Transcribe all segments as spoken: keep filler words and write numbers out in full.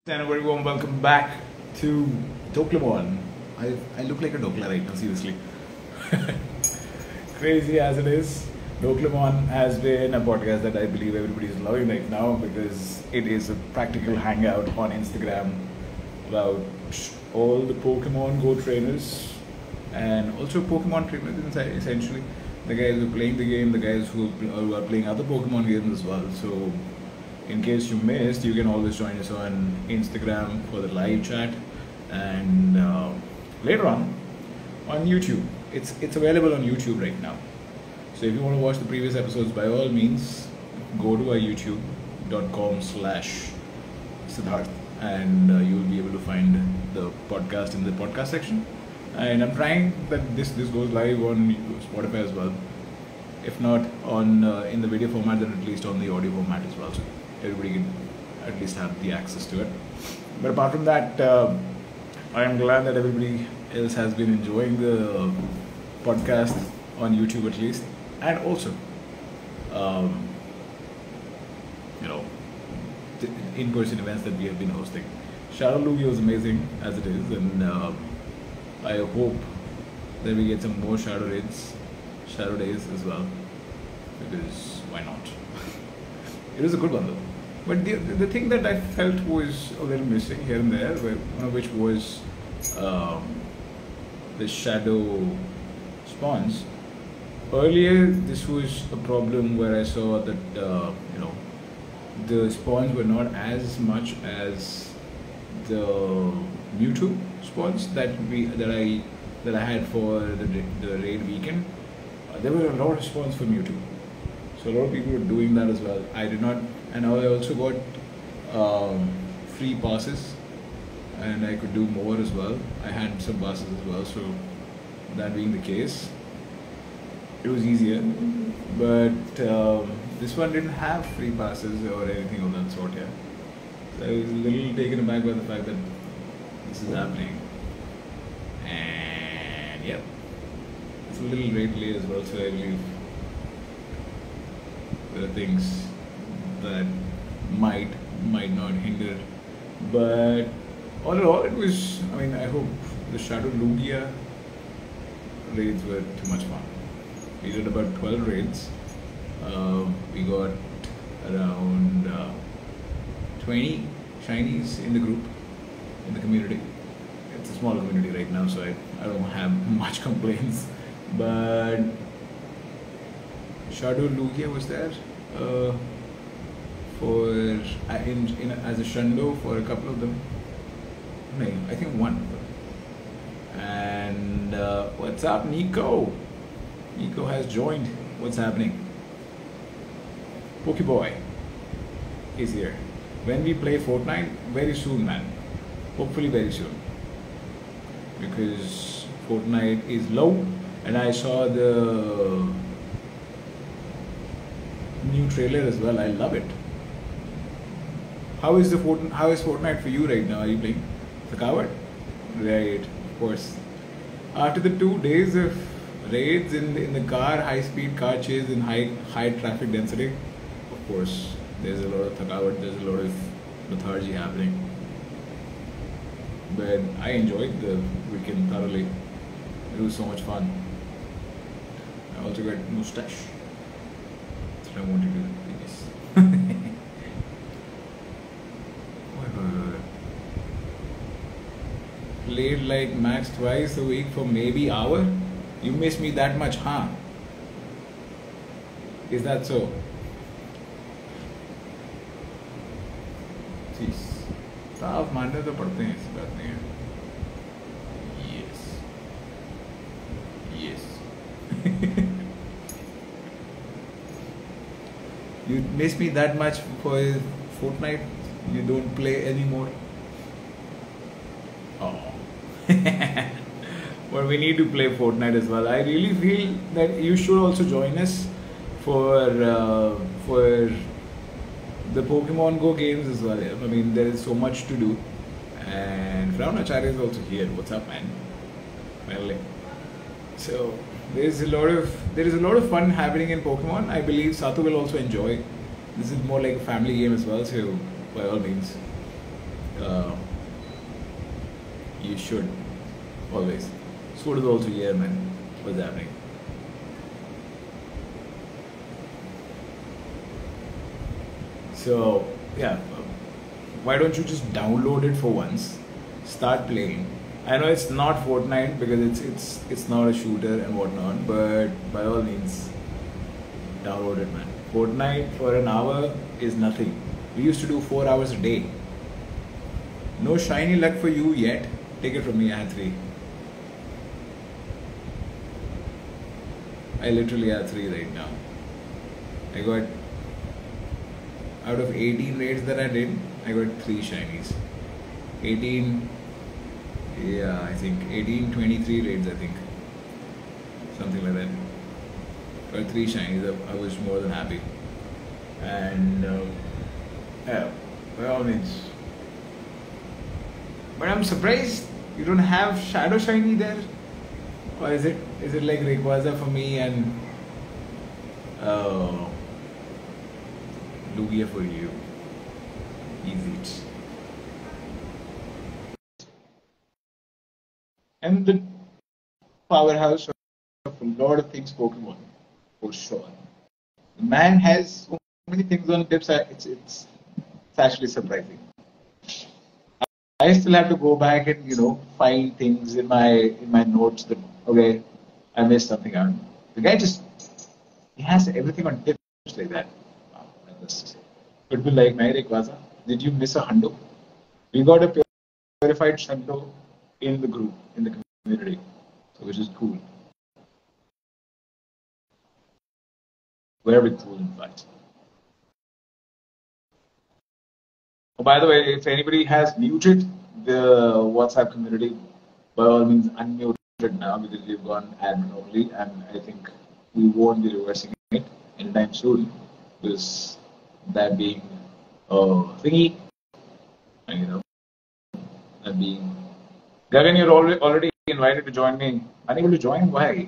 And a very warm welcome back to Doklamon. I I look like a Dokla right now, seriously. Crazy as it is, Doklamon has been a podcast that I believe everybody is loving right now because it is a practical hangout on Instagram about all the Pokemon Go trainers and also Pokemon trainers inside, essentially. The guys who are playing the game, the guys who who are playing other Pokemon games as well. So in case you missed, you can always join us on Instagram for the live chat, and uh, later on on YouTube. It's it's available on YouTube right now. So if you want to watch the previous episodes, by all means, go to our YouTube dot com slash Siddharth, and uh, you will be able to find the podcast in the podcast section. And I'm trying that this this goes live on Spotify as well. If not on uh, in the video format, then at least on the audio format as well. So everybody can at least have the access to it. But apart from that, uh, I am glad that everybody else has been enjoying the podcast on YouTube at least, and also, um, you know, the in-person events that we have been hosting. Shadow Lugia was amazing as it is, and uh, I hope that we get some more Shadow Raids, Shadow Days as well, because why not? It was a good one though. But the, the thing that I felt was a little missing here and there, one of which was um, the shadow spawns. Earlier, this was a problem where I saw that uh, you know the spawns were not as much as the Mewtwo spawns that we that I that I had for the the raid weekend. Uh, there were a lot of spawns for Mewtwo. So a lot of people were doing that as well. I did not, and I also got um, free passes, and I could do more as well. I had some passes as well, so that being the case, it was easier. But um, this one didn't have free passes or anything of that sort. Yeah, so I was a little taken aback by the fact that this is happening, and yeah, it's a little rate delay as well. So I believe there are things that might might not hinder, but all in all, it was. I mean, I hope the Shadow Lugia raids were too much fun. We did about twelve raids. Uh, we got around uh, twenty shinies in the group, in the community. It's a small community right now, so I, I don't have much complaints, but Shadow Lugia was there uh, for uh, in, in as a Shundo for a couple of them. No, I think one. And uh, what's up, Nico? Nico has joined. What's happening? Pokeboy is here. When we play Fortnite, very soon, man. Hopefully, very soon. Because Fortnite is low, and I saw the new trailer as well. I love it. How is the Fortnite, how is Fortnite for you right now? Are you playing the coward? Right, of course. After the two days of raids in the, in the car, high speed car chase in high high traffic density, of course, there's a lot of thakawat, there's a lot of lethargy happening. But I enjoyed the weekend thoroughly. It was so much fun. I also got mustache. I want to do this. Played like max twice a week for maybe hour. You miss me that much, huh? Is that so? Jeez. साफ मानने तो पड़ते हैं, इस बात नहीं है. Yes. Yes. You miss me that much for Fortnite? You don't play anymore? Oh. But we need to play Fortnite as well. I really feel that you should also join us for uh, for the Pokemon Go games as well. I mean, there is so much to do. And Fraunacharya is also here. What's up, man? Well, so there is a lot of there is a lot of fun happening in Pokemon. I believe Satu will also enjoy. This is more like a family game as well, so by all means, uh, you should always. Sword is also here, man. What's happening? So yeah, why don't you just download it for once, start playing. I know it's not Fortnite because it's it's it's not a shooter and whatnot, but by all means, download it, man. Fortnite for an hour is nothing. We used to do four hours a day. No shiny luck for you yet. Take it from me, I had three. I literally have three right now. I got, out of eighteen raids that I did, I got three shinies. eighteen, yeah, I think eighteen, twenty-three raids, I think. Something like that. Got three shinies, I, I was more than happy. And, uh, yeah, by all means. But I'm surprised you don't have Shadow Shiny there. Or is it is it like Rayquaza for me and uh, Lugia for you? Easy. And the powerhouse of a lot of things Pokemon, for sure. The man has so many things on tips, it's, it's, it's actually surprising. I still have to go back and, you know, find things in my in my notes that, okay, I missed something out. The guy just, he has everything on tips like that. Wow, just, it would be like, my Rayquaza, did you miss a hundo? We got a purified Shundo in the group, in the community, so which is cool. Very cool, in fact. Oh, by the way, if anybody has muted the WhatsApp community, by all means unmute it now because we've gone admin only, and I think we won't be reversing it anytime soon. Because that being a thingy, and you know, that being Gagan, you're already already invited to join me. Unable to join? Why?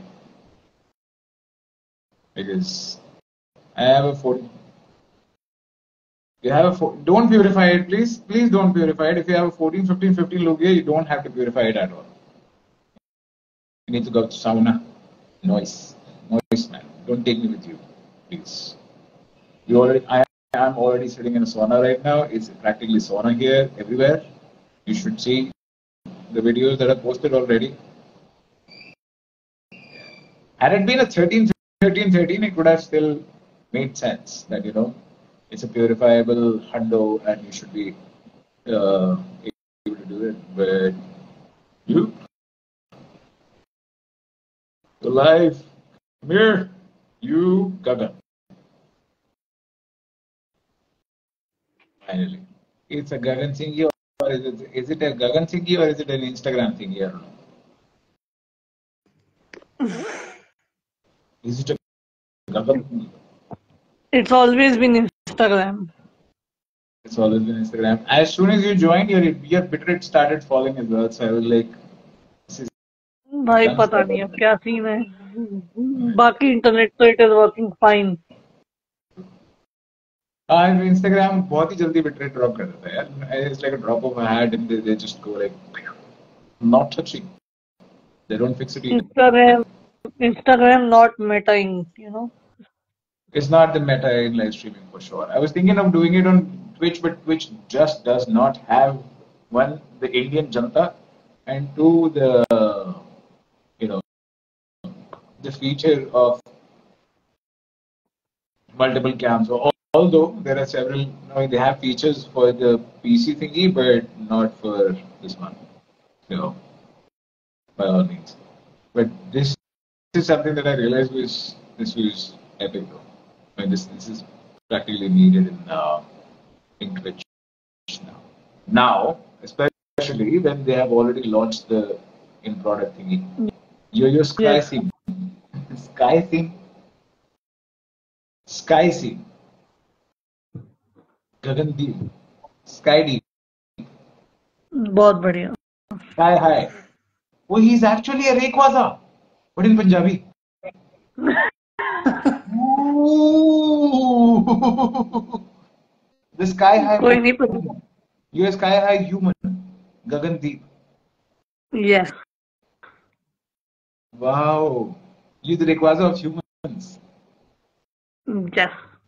Because I have a forty. You have a four, don't purify it, please. Please don't purify it. If you have a fourteen, fifteen, fifteen Lugia, you don't have to purify it at all. You need to go to sauna. Noise. Noise, man. Don't take me with you, please. You already, I am already sitting in a sauna right now. It's practically sauna here, everywhere. You should see the videos that are posted already. Had it been a thirteen, thirteen, thirteen, it would have still made sense that, you know, it's a purifiable hundo and you should be uh, able to do it. But you, you're live. Come here. You, Gagan. Finally. It's a Gagan thingy, or is it, is it a Gagan thingy, or is it an Instagram thingy? I don't know. Is it a Gagan thingy? It's always been Instagram. It's always been Instagram. As soon as you joined, your your bitrate started falling as well. So I was like, this is भाई पता नहीं अब क्या scene है. बाकी internet तो it is working fine. हाँ, Instagram बहुत ही जल्दी bitrate drop कर देता है यार. It's like a drop of a hat and they, they just go like, not touching. They don't fix it. Instagram, Instagram not metaing, you know. It's not the meta in live streaming for sure. I was thinking of doing it on Twitch, but Twitch just does not have, one, the Indian Janta, and two, the, you know, the feature of multiple cams. So, although there are several, you know, they have features for the P C thingy, but not for this one. So, by all means. But this is something that I realized was, this was epic though. I mean, this this is practically needed in uh, in Twitch now. Now, especially when they have already launched the in product thingy. Yo yo Sky Sim, Sky Sim, Sky Sim, Gagandeep, Sky Deep. बहुत बढ़िया. Sky High. Oh, he's actually a Rayquaza, but in Punjabi. The Sky High. कोई नहीं पता. You're a sky high human, Gagandeep. Yes. Wow. You're the Rayquaza of humans. Yes.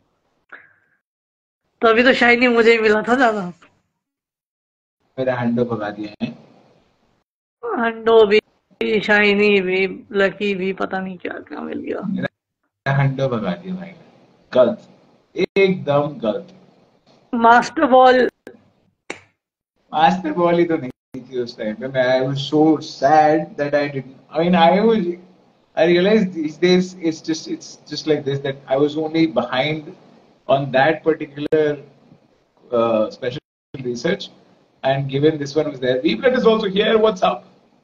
तो अभी तो shiny मुझे ही मिला था ज्यादा. मेरा हंडो भगा दिया है. हंडो भी, शाइनी भी, लकी भी, पता नहीं क्या क्या मिल गया. मेरा हंडो भगा दिया भाई. गलत. एकदम गलत. Master ball. मास्टर बॉल ही तो नहीं थी उस टाइम पे. मैं I was so sad that I didn't. I mean, I was. I realized these days it's just it's just like this, that I was only behind on that particular uh, special research, and given this one was there. Weeblet is also here. What's up?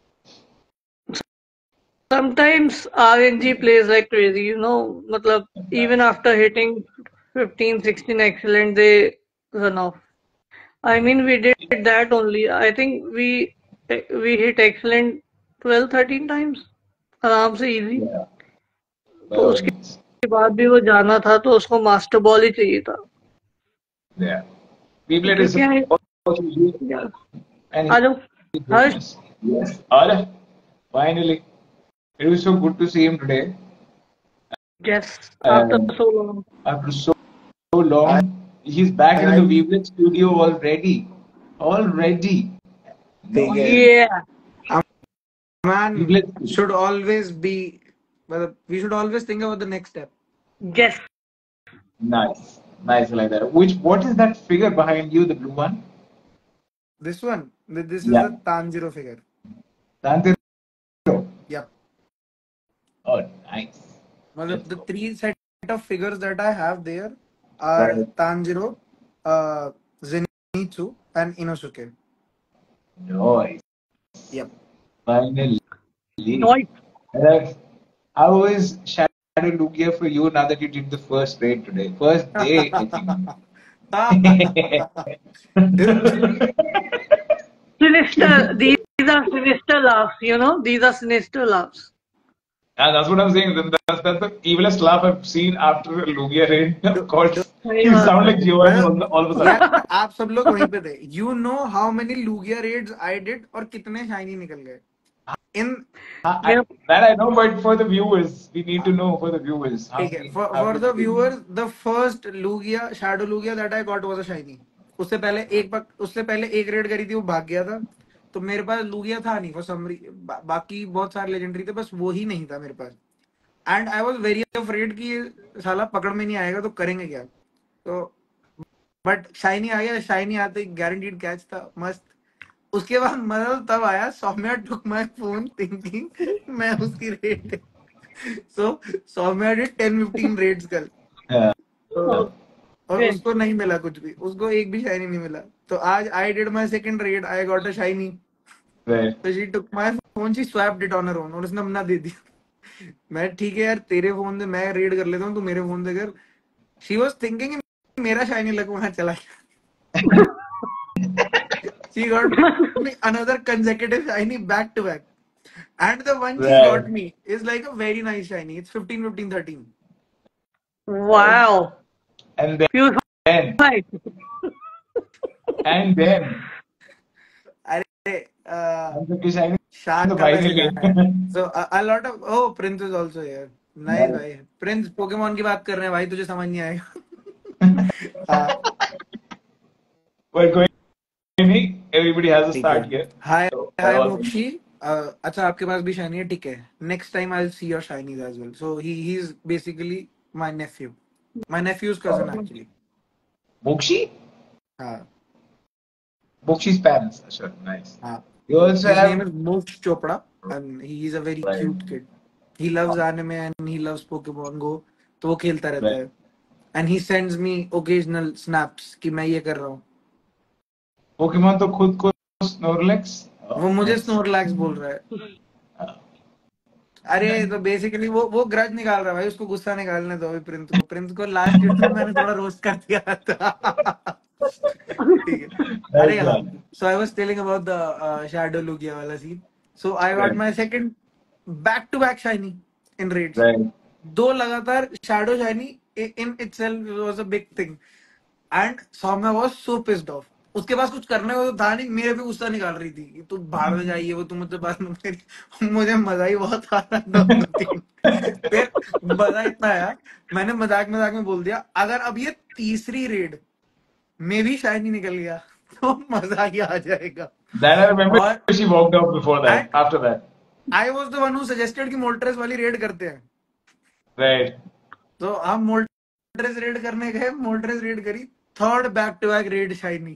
Sometimes R N G plays like crazy, you know. Matlab, even after hitting fifteen, sixteen excellent, they run off. I mean, we did that only. I think we we hit excellent twelve, thirteen times. आराम से easy. Yeah. तो उसके बाद भी वो जाना था तो उसको मास्टर बॉल ही चाहिए था. Yeah. Weeblet is क्योंकि also here. Yeah. And आ जाओ. हर्ष. yes. Arif, finally. It was so good to see him today. Yes. After Um, so long. After so, so long, he's back in the Weeblet studio already. Already. ठीक है. Yeah. Man Weeblet. should always be. Well, we should always think about the next step. Yes. Nice. Nice like that. Which what is that figure behind you, the blue one? This one. th- This is Yeah. the Tanjiro figure. Tanjiro. Yep. Oh, nice. Well, Let's the go. three set of figures that I have there are Right. Tanjiro, uh, Zenitsu, and Inosuke. Nice. Yep. Finally. Nice. Alright. How is Shadow Lugia for you now that you did the first raid today? First day, I think. Sinister. These are sinister laughs, you know. These are sinister laughs. And that's what I'm saying. That's, that's the evilest laugh I've seen after a Lugia raid. Of course, सही you बात sound है. like Giovanni Well, all, the- all of a sudden. यार आप सब लोग वहीं पे थे. You know how many Lugia raids I did और कितने shiny निकल गए. In I, I, Yep. that I know, but for the viewers, we need to know for the viewers. How ठीक है. many- For how for many- the viewers, the first Lugia Shadow Lugia that I got was a shiny. उससे पहले एक बार उससे पहले एक red करी थी, वो भाग गया था. तो मेरे पास लूगिया था नहीं फॉर सम बा, बाकी बहुत सारे लेजेंडरी थे, बस वो ही नहीं था मेरे पास. And I was very afraid कि ये साला पकड़ में नहीं आएगा तो करेंगे क्या. तो बट शाइनी आ गया. शाइनी आते गारंटीड कैच था, मस्त. उसके बाद मतलब तब आया Saumya took my phone thinking मैं उसकी raid. So Saumya did ten fifteen raids कल. Yeah. तो और Okay. उसको नहीं मिला कुछ भी. उसको एक भी शाइनी नहीं मिला. तो आज I did my second raid, I got a shiny. Right. तो she took my phone, she swapped it on her own और उसने अपना दे दिया. मैं ठीक है यार, तेरे फोन से मैं रेड कर लेता हूँ, तू मेरे फोन से कर. शी वाज थिंकिंग मेरा शाइनी लग वहां चला गया. She got me another consecutive shiny back to back. And the one she Right. got me is like a very nice shiny. It's fifteen, fifteen, thirteen. Wow. And then, Pure then fight. and then, अरे uh, I'm so shining. Shark तो का भाई message ने आया है. So a, a lot of oh Prince is also here. Nice Nice. भाई. Prince Pokemon की बात कर रहे हैं भाई, तुझे समझ नहीं आएगा. हाँ. But going, everybody has a ठीक start है. here. Hi, So, hi uh, मोक्षी. Uh, अच्छा आपके पास भी शाइनी है, ठीक है. Next time I'll see your shinies as well. So he he's basically my nephew. My nephew's cousin actually. Mokshi? हाँ. Mokshi's parents. Sure, nice. हाँ. You also His have name is Moksh Chopra and he is a very Right. cute kid. He loves anime and he loves Pokemon Go. तो वो खेलता रहता Right. है. And he sends me occasional snaps कि मैं ये कर रहा हूँ. Pokemon तो खुद को Snorlax. Oh, वो मुझे nice. स्नोरलैक्स बोल रहा है. अरे तो बेसिकली वो वो ग्रज निकाल रहा है भाई. उसको गुस्सा निकालने दो अभी प्रिंस को. प्रिंस को लास्ट वीडियो में मैंने थोड़ा रोस्ट कर दिया था. ठीक है. अरे Nice हाँ. one. So I was telling about the uh, Shadow Lugia वाला scene. So I got Right. my second back to back shiny in raids. Right. दो लगातार shadow shiny in itself was a big thing. And Soumya was so pissed off. उसके पास कुछ करने को तो था नहीं, मेरे पे गुस्सा निकाल रही थी कि तू बाहर में जाइए, वो तू मुझसे बात मत करी। मुझे मजा ही बहुत आ रहा था दोनों तीन। फिर मजा इतना आया, मैंने मजाक मजाक में बोल दिया अगर अब ये तीसरी रेड में भी शायनी निकल गया तो मजा ही आ जाएगा। Then I remember और she walked out before that. And After that, I was the one who suggested कि मोल्ट्रेस वाली रेड करते हैं, right? तो हम मोल्ट्रेस रेड करने गए, मोल्ट्रेस रेड करी, third back to back raid shiny,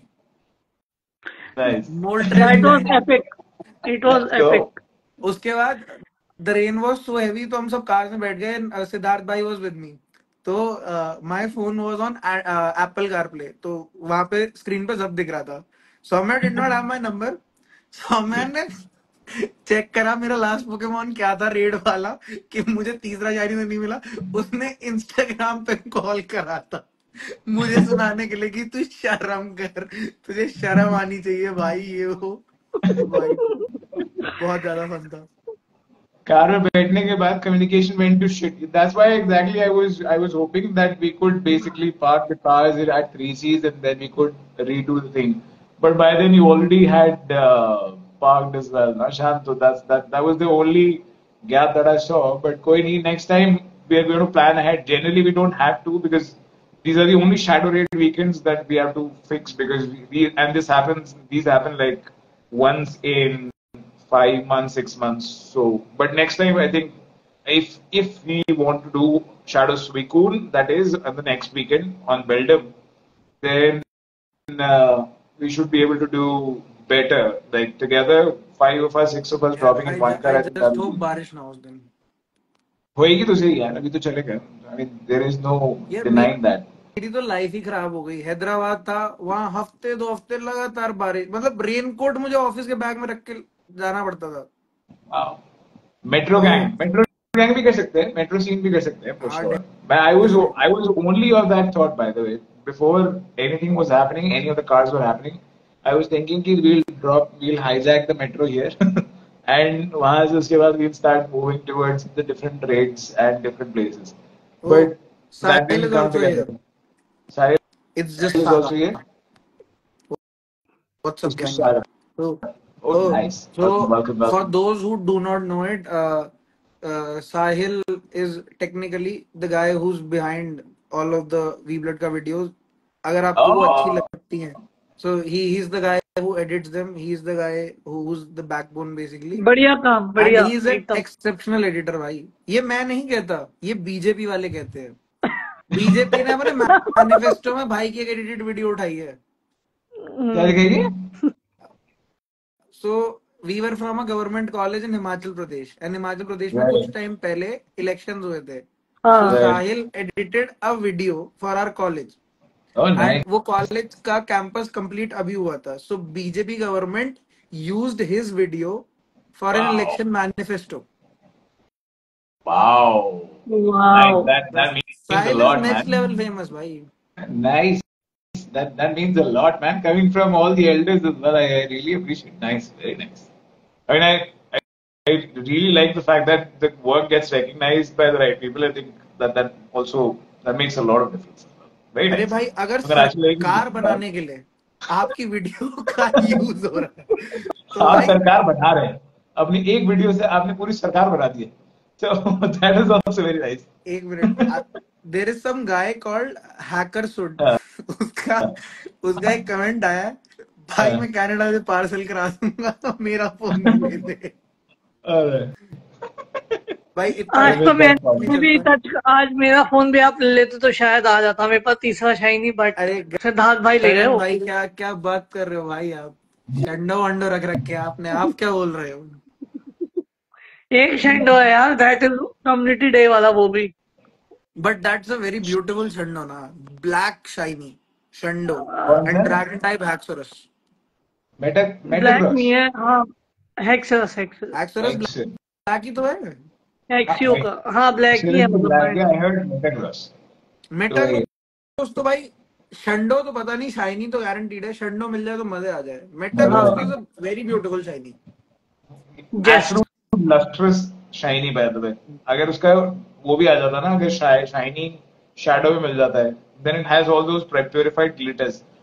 Nice. Moltres Yeah, it was shiny. epic. It was Let's go. epic. उसके बाद the rain was so heavy, तो हम सब कार में बैठ गए, सिद्धार्थ भाई वॉज विद मी, तो my phone was on Apple CarPlay, तो वहां पे स्क्रीन पे सब दिख रहा था। Saumya did not have my number, Saumya ने चेक करा मेरा लास्ट पोकेमॉन क्या था रेड वाला कि मुझे तीसरा जारी में नहीं मिला, उसने इंस्टाग्राम पे कॉल करा था मुझे सुनाने के लिए कि तू शर्म कर, तुझे शर्म आनी चाहिए भाई, ये वो भाई बहुत ज्यादा फन था। कार में बैठने के बाद communication went to shit. That's why exactly I was I was hoping that we could basically park the cars at three C's and then we could redo the thing. But by then you already had uh, parked as well, na Shant? So that's that that was the only gap that I saw. But koi nahi, next time we are going to plan ahead. Generally we don't have to because these are the only shadow raid weekends that we have to fix because we, we and this happens these happen like once in five months, six months. So, but next time I think if if we want to do Shadow Suicune, that is on the next weekend on Beldam, then uh, we should be able to do better. Like together, five of us, six of us Yeah, dropping I, in one ju- car. I I think just that'll hope be- बारिश ना हो उस दिन। होएगी तो सही यार, अभी तो चलेगा. I mean, there is no यार denying that. मेरी तो लाइफ ही खराब हो गई, हैदराबाद था, वहां हफ्ते दो हफ्ते लगातार बारिश, मतलब रेनकोट मुझे ऑफिस के बैग में रख के जाना पड़ता था। Wow. Metro तो gang, Metro gang भी कर सकते हैं, Metro scene भी कर सकते हैं for हाँ, sure. But I was I was only of that thought by the way. Before anything was happening, any of the cars were happening, I was thinking कि we'll drop, we'll hijack the Metro here, and वहाँ से उसके बाद we'll start moving towards the different rates and different places. Oh, But that Sahil didn't is come also together. here. Sahil It's just is also Saga. here. What's up, It's just gang? Saga. So, Oh, oh, nice. so Welcome, welcome, for welcome. those who do not know it, uh, uh, Sahil is technically the guy who's behind all of the V-Blood का videos. अगर आपको वो अच्छी Oh, लगती हैं, so he he's the guy who edits them. He's the guy who's the backbone basically, बढ़िया काम, and बढ़िया he is an एकदम. exceptional editor भाई. ये मैं नहीं कहता, ये बीजेपी वाले कहते हैं. बीजेपी ने अपने मैनिफेस्टो में भाई की एक एडिटेड वीडियो उठाई है. क्या दिखेगी? So we were from a government college in Himachal Pradesh, and Himachal Pradesh में Right. कुछ टाइम पहले elections हुए थे. So हाँ Right. Sahil edited a video for our college, Oh, nice. and वो college का campus complete अभी हुआ था. So B J P government used his video for an Wow. election manifesto. Wow. Nice. wow. That that means a Sahil lot, is next man. level famous भाई. Nice. That that means a lot, man. Coming from all the elders as well, I, I really appreciate. Nice, very nice. I mean, I, I I really like the fact that the work gets recognized by the right people. I think that that also that makes a lot of difference as well. Very अरे nice. भाई अगर Congratulations. सरकार बनाने के लिए आपकी video का use हो रहा है तो हाँ, भाई सरकार बना रहे हैं. अपनी एक वीडियो से आपने पूरी सरकार बना दी है. So that is also very nice. एक मिनट, there is some guy called hacker Sood, हाँ, उसका हाँ, उसका एक कमेंट आया है, भाई हाँ. मैं कनाडा से पार्सल करा दूंगा, मेरा फोन नहीं लेते Alright. भाई. इतना आज I तो will मैं not call you. नहीं भी चलता है. टच, आज मेरा फोन भी आप ले लेते तो शायद आ जाता मेरे पास तीसरा शाइनी, बट अरे सिद्धार्थ भाई ले गए गगन हो. भाई क्या क्या बात कर रहे हो भाई आप, शंडो वंडो रख रखे हैं आपने, आप क्या बोल रहे हो. एक शेंडो है यार, दैट इज कम्युनिटी डे वाला, वो भी. But that's a very beautiful shundo ना, ब्लैक शाइनी शंडो कौन एंड सा? Dragon type Haxorus. Meta black Metagross. नहीं है, हाँ. हेक्सरस, हेक्सरस हैक्सोरस X. ब्लैक ही तो है. एक्सियो का, हाँ ब्लैक ही है Excellent मतलब. black. मैं Yeah, I heard Metagross. तो मेटाग्रोस तो भाई, शंडो तो पता नहीं, शाइनी तो गारंटीड है, शंडो मिल जाए तो मजे आ जाए. मेटाग्रोस हाँ. Is a very beautiful shiny. Just Absolute lustrous shiny by the way. अगर उसका वो भी आ जाता ना, अगर शाइनी शैडो भी मिल जाता है, then it has all those purified glitters.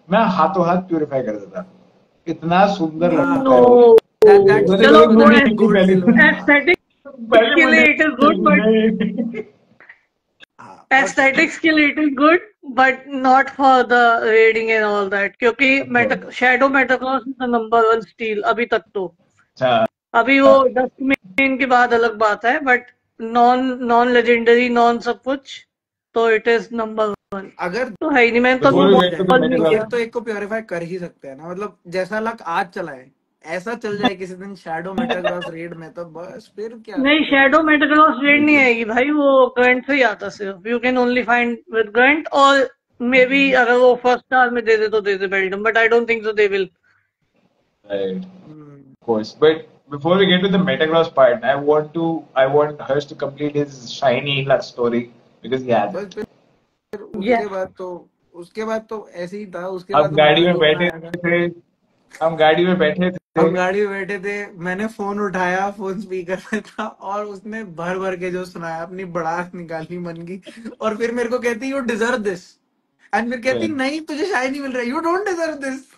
मैं हाथों हाथ प्यूरिफाई कर देता, इतना सुंदर हाँ लगता है वो। नो that that's मैंने चलो कभी वो मुंडी that's नहीं की gold पहली silver हाँ एस्थेटिक पहली के मुंडी लिए इट इज गुड बट नहीं। हाँ but aesthetics के लिए it is good but not for the raiding and all that क्योंकि meta shadow Metagross is the number one steel अभी तक तो अच्छा अभी वो डस्ट मेन के बाद अलग बात है but non non legendary non सब कुछ तो इट इज नंबर वन अगर तो है ही नहीं मैंने तो Before अभी we हो get to जाए the बॉल नहीं तो किया एक Metagross, तो एक को प्योरीफाई कर ही सकते हैं ना मतलब जैसा लक आज चला है ऐसा चल जाए किसी दिन शैडो मेटाग्रॉस रेड में तो बस फिर क्या नहीं फिर शैडो मेटाक्लॉस रेड नहीं आएगी भाई वो ग्रंट से ही आता सिर्फ you can only find with grunt और मे बी अगर वो फर्स्ट स्टार में दे दे तो दे दे Beldum but I don't think so they will right? Hmm, Of course. But before we get to the Metagross part, I want to I want Harsh to complete his shiny luck story because he बस hasn't. फिर yes उसके बाद तो उसके बाद तो ऐसे ही था उसके बाद हम तो गाड़ी मेरा में जो बैठे आया था थे, हम गाड़ी में बैठे थे। हम गाड़ी में बैठे थे मैंने फोन उठाया फोन स्पीकर में था और उसने भर भर के जो सुनाया अपनी बड़ास निकाली मन की और फिर मेरे को कहती यू डिजर्व दिस एंड फिर कहती Right. नहीं तुझे शायद नहीं मिल रहा यू डोंट डिजर्व दिस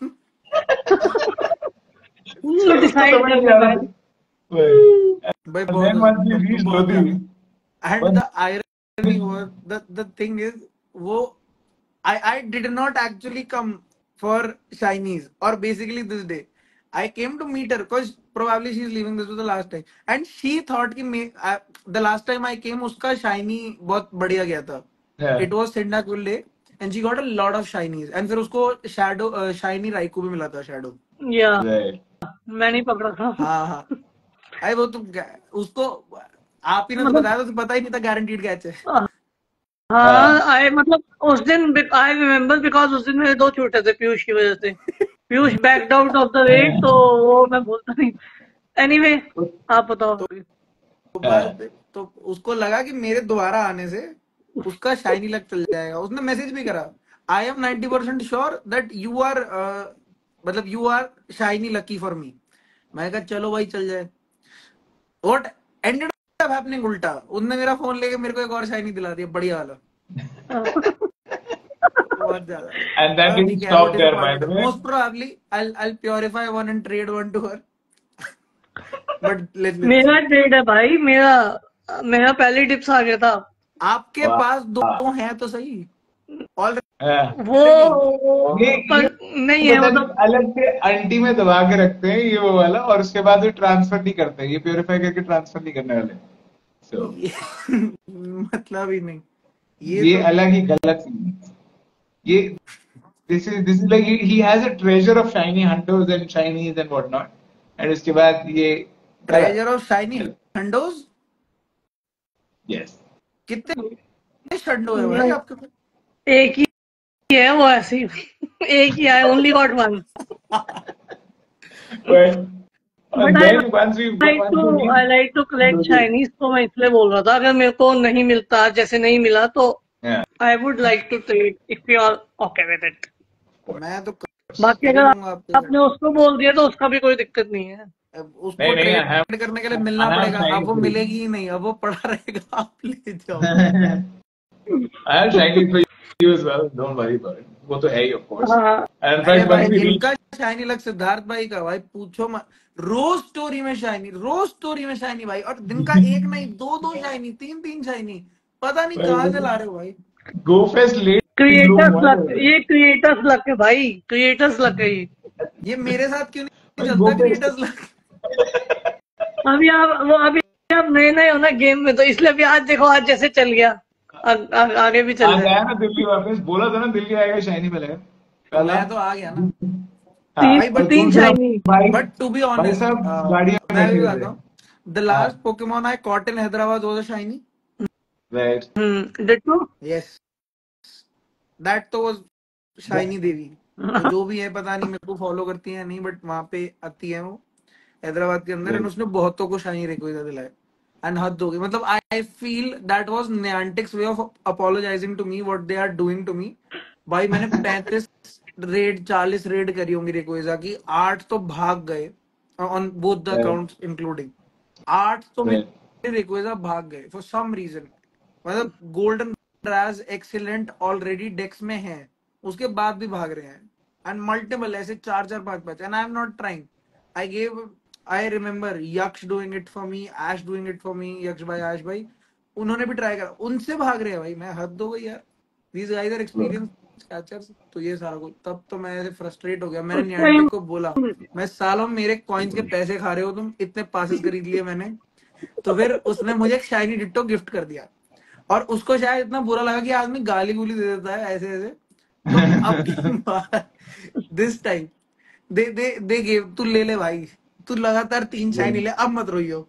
वो उसको डिसाइड समझ कर नहीं ले आ रहा भाई था। Right. भाई And बहुत then once we तुम तो reached बहुत Lodi, ज्यादा and once the irony was the the thing is वो I I did not actually come for Chinese or basically this day. I came to meet her because probably she's leaving. This was the last time, and she thought कि मैं I, the last time I came उसका shiny बहुत बढ़िया गया था. yeah, It was Cyndaquil day, and she got a lot of shinies. And फिर उसको shadow uh, shiny Raikou भी मिला था shadow. या right. मैं नहीं पकड़ा था हाँ हाँ. अरे वो तो उसको आप ही ने तो मतलब बताया था तो पता ही नहीं था guaranteed कैच है. हाँ हाँ, आई मतलब उस दिन आई रिमेम्बर बिकॉज उस दिन मेरे दो छूटे थे पीयूष की वजह से Piyush backed out of the raid तो वो मैं बोलता नहीं एनीवे आप बताओ तो अभी बाद तो उसको लगा कि मेरे दोबारा आने से उसका शाइनी लक चल जाएगा उसने मैसेज भी करा I am ninety percent sure that you are मतलब you are shiny lucky for me मैं कहा चलो भाई चल जाए व्हाट एंडेड अप हैपनिंग उल्टा उसने मेरा फोन लेके मेरे को एक और शाइनी दिला दिया बढ़िया वाला बहुत ज्यादा and that हाँ, didn't ठीक है stop there, by the way. Most probably I I purify one and trade one to her but let's मेरा ट्रेड है भाई मेरा मेरा पहले टिप्स आ गया था आपके वाह। पास दो हैं तो सही ऑल हाँ, वो ये पर ये नहीं है पता वो नहीं तो अलग से अंटी में दबा के रखते हैं ये वो वाला और उसके बाद वो ट्रांसफर नहीं करते हैं, ये प्योरीफाई करके ट्रांसफर नहीं करने वाले। So, मतलब ही नहीं ये ये तो अलग ही गलत चीज है। ये this is this is like he, he has a treasure of shiny hunters and shinies and whatnot and उसके बाद ये treasure of shiny hundos yes कितने शंडो है भाई नहीं, आपके पास एक ही है वो ऐसी एक ही है only got one but But and I then once we like once to we reach I like to collect Lodi, Chinese तो मैं इसलिए बोल रहा था अगर मेरे को नहीं मिलता जैसे नहीं मिला तो yeah, I would like to trade if you are okay with it. मैं तो बाकी कर ही अगर लूंगा आपके आपने उसको बोल दिया तो उसका भी कोई दिक्कत नहीं है साथ उसको नहीं नहीं I have ट्रेड करने के लिए मिलना I have पड़ेगा shiny अब वो for you. मिलेगी ही नहीं अब वो पड़ा रहेगा आप ले जाओ I have shiny for you as well. Don't worry about it. वो तो है ही of course. हाँ And in अरे fact भाई once we reach इनका शाइनी लग सिद्धार्थ भाई का भाई पूछो मत रोज स्टोरी में शाइनी रोज स्टोरी में शाइनी भाई और दिन का एक नहीं दो दो शाइनी तीन तीन शाइनी पता नहीं कहाँ से ला रहे हो भाई Go Fest late creators bloom luck one ये क्रिएटर्स लक है भाई क्रिएटर्स लक है ये ये मेरे साथ क्यों नहीं Go चलता Fest क्रिएटर्स लग अभी आप वो अभी आप नए नए हो ना गेम में तो इसलिए अभी आज देखो आज जैसे चल गया आ, आ, आगे भी चल आज जाएगा आया ना दिल्ली वापस बोला था ना दिल्ली आएगा शाइनी मिलेगा कल मैं तो आ गया ना हाँ, भाई तीन बट तीन शाइनी भाई बट टू बी भाई ऑनेस्ट साहब गाड़ियां मैं भी बैठे बताता थे हूँ the last Pokemon I caught in Hyderabad was a shiny right hmm Ditto yes that तो वाज शाइनी देवी तो जो भी है पता नहीं मेरे को फॉलो करती है नहीं बट वहां पे आती है वो हैदराबाद के अंदर एंड उसने बहुतों को शाइनी रिक्वेस्ट दिलाया एंड हद हो गई मतलब I feel that was Niantic's way of apologizing to me what they are doing to me भाई मैंने पैंतीस रेड चालीस रेड करी होंगी रिक्वेजा की आठ तो भाग गए on both the accounts including आठ तो मेरे रिक्वेजा भाग गए फॉर सम रीजन मतलब golden razz excellent already dex में है उसके बाद भी भाग रहे हैं एंड मल्टीपल ऐसे चार चार पांच पांच, and I am not trying. I gave, I remember Yaksh doing it for me, Ash doing it for me, Yaksh भाई, ऐश भाई, उन्होंने भी ट्राई करा, उनसे भाग रहे हैं भाई. मैं हद हो गई यार, these guys are experienced catchers. तो ये सारा कुछ, तब तो मैं ऐसे फ्रस्ट्रेट हो गया. मैंने उस नियंटिक टाइम को बोला, मैं सालों मेरे कॉइन्स के पैसे खा रहे हो तुम, इतने पासेस खरीद लिए मैंने. तो फिर उसने मुझे एक शाइनी डिट्टो गिफ्ट कर दिया, और उसको शायद इतना बुरा लगा कि आदमी गाली गुली दे देता है ऐसे ऐसे. तो अब की बार दिस टाइम दे दे दे गिव, तू ले ले भाई, तू लगातार तीन शाइनी ले, अब मत रोइयो.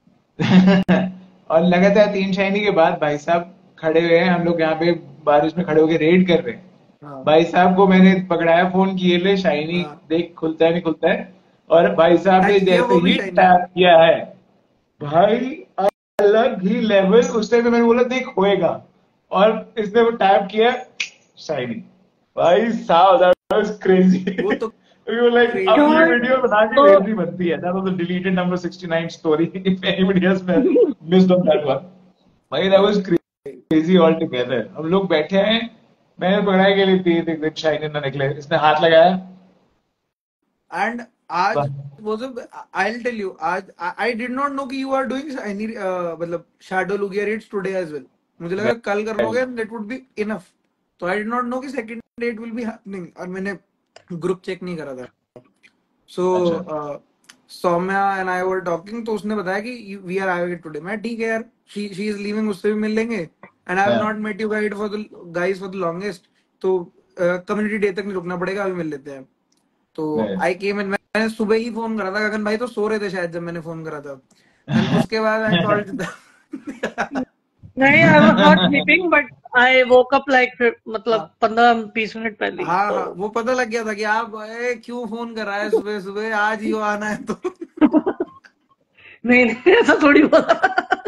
और लगातार तीन शाइनी के बाद भाई साहब खड़े हुए हैं, हम लोग यहाँ पे बारिश में खड़े होके रेड कर रहे हैं. हाँ भाई साहब को मैंने पकड़ाया, फोन किए ले शाइनी हाँ, देख खुलता है नहीं खुलता है, और भाई साहब ने टैग किया जैसे वो भी ही शाइनी. टैप किया है भाई, अलग ही लेवल. उस टाइम तो मैंने बोला देख होएगा, और इसने वो टैप किया शाइनी. भाई साहब दैट वाज क्रेजी. वो तो We were like, अब क्रेजी. ये यार वीडियो बना के तो भेजनी बनती है. That was the deleted number sixty-nine story. If anybody else missed on that one. भाई that was crazy altogether. हम लोग बैठे हैं, मैंने पकड़ाई के लिए तीन एक दिन शाइनी ना निकले, इसने हाथ लगाया. एंड आज वो जो, I'll tell you, आज I did not know कि you are doing shiny, uh, मतलब shadow lugia raids today as well. मुझे लगा कल कर लोगे and that would be enough. तो I did not know कि second raid will be happening, और मैंने ग्रुप चेक नहीं करा था. So Saumya and I were talking, तो उसने बताया कि we are having it today. मैं ठीक है यार, शी शी इज लीविंग, उससे भी मिल लेंगे. And I have not met you guide for the guys for the longest, तो कम्युनिटी डे तक नहीं रुकना पड़ेगा, अभी मिल लेते हैं. तो आई केम इन, मैंने सुबह ही फोन करा था, गगन भाई तो सो रहे थे शायद जब मैंने फोन करा था. एंड उसके बाद आई कॉल्ड नहीं, I was not sleeping but I woke up like मतलब हाँ पंद्रह बीस मिनट पहले. हाँ हाँ, तो वो पता लग गया था कि आप ए, क्यों फोन कर रहा है सुबह सुबह, आज ही वो आना है तो. नहीं नहीं ऐसा थोड़ी बोला.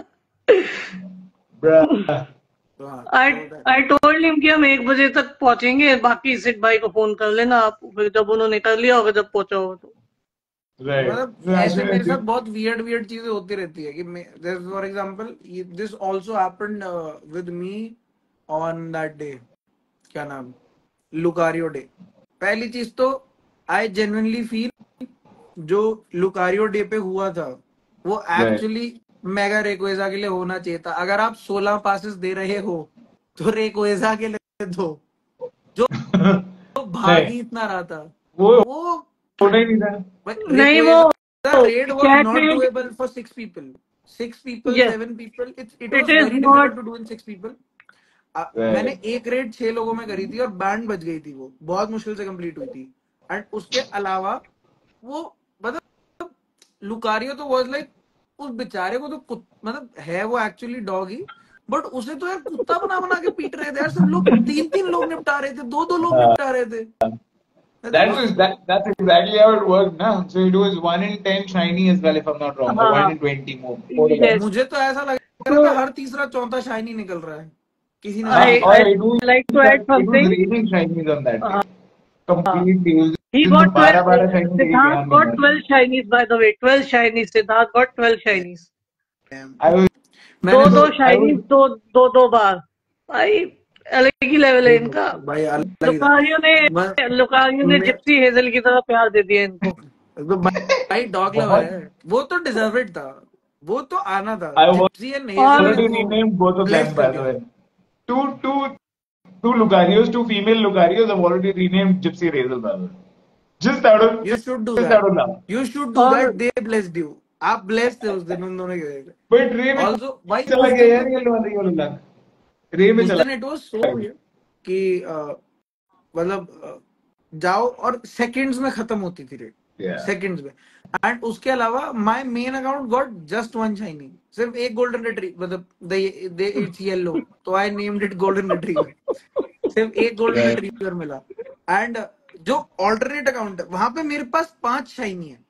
Bruh. तो हाँ, आई तो that- आई टोल्ड हिम कि हम एक बजे तक पहुंचेंगे, बाकी सिट भाई को फोन कर लेना आप, फिर जब उन्होंने कर लिया होगा जब पहुंचा होगा तो. Right. मतलब So ऐसे actually, मेरे साथ बहुत वियर्ड वियर्ड चीजें होती रहती है कि for example this also happened with me on that day, क्या नाम, लुकारियो डे. पहली चीज तो आई जेन्युइनली फील जो लुकारियो डे पे हुआ था वो right. एक्चुअली मेगा रेकोएजा के लिए होना चाहिए था. अगर आप सोलह पासेस दे रहे हो तो रेकोएजा के लिए दो, जो जो भाग नहीं, ही इतना रहा था. वो वो होना ही नहीं था. But नहीं वो the raid was कैट not raid, doable for six people. Six people, yes seven people. It it it was is very not. difficult to do in six people. Uh, मैंने Right. एक रेड छह लोगों में करी थी और बैंड बच गई थी, वो बहुत मुश्किल से कंप्लीट हुई थी. एंड उसके अलावा वो मतलब लुकारियो तो वाज लाइक, उस बेचारे को तो कुत, मतलब है वो एक्चुअली डॉग ही, बट उसे तो यार कुत्ता बना बना के पीट रहे थे यार सब लोग. तीन तीन लोग निपटा रहे थे, दो दो लोग हाँ. निपटा रहे थे. That That was was that. That's exactly how it worked, now. So it was one in ten shiny as well, if I'm not wrong, or हाँ one in twenty more. more or less. Yes. मुझे तो ऐसा लग रहा तो था हर तीसरा चौथा शाइनी निकल रहा है किसी ने हाँ, आई देखा. और I it was like to add it was समथिंग. raining shinies on that day. हाँ, Completely. It was he just got बारह twelve. बारह shinies एक Siddharth यहाँ got में. twelve shinies by the way. twelve shinies. Siddharth got twelve shinies. I was दो मैंने दो तो I शाइनीज was दो दो दो बार. भाई अलग ही लेवल है इनका. भाई अलग ही था. लुकारियो ने मैं- लुकारियो ने मैं- जिप्सी हेजल की तरह प्यार दे दिया इनको. तो भाई डॉग लवर बहुत. है, वो तो डिजर्वेड था, वो तो आना था. I was जिप्सी एंड और हेजल already ने वो renamed both of them, bless by कर the दिया. way. Two two two Lucarios, two female Lucarios have already renamed Gypsy Razel, by the way. Just out of You should do just that. out of love. You should do और that. They blessed you. आप blessed थे उस दिन उन दोनों के. But Ray में Also भाई चला उस गया दिन यार ये वाला ये वाला लग. Ray में उस चला दिन it was so weird कि अ, मतलब अ, जाओ और सेकंड्स में खत्म होती थी रेड, Yeah. सेकंड्स में. एंड उसके अलावा my main account got just one shiny, सिर्फ एक गोल्डन रिट्रीवर, मतलब दे इट्स येलो, तो I named it golden retriever. सिर्फ एक गोल्डन Right. रिट्रीवर मिला. एंड जो ऑल्टरनेट अकाउंट है वहां पे मेरे पास पांच शाइनी है.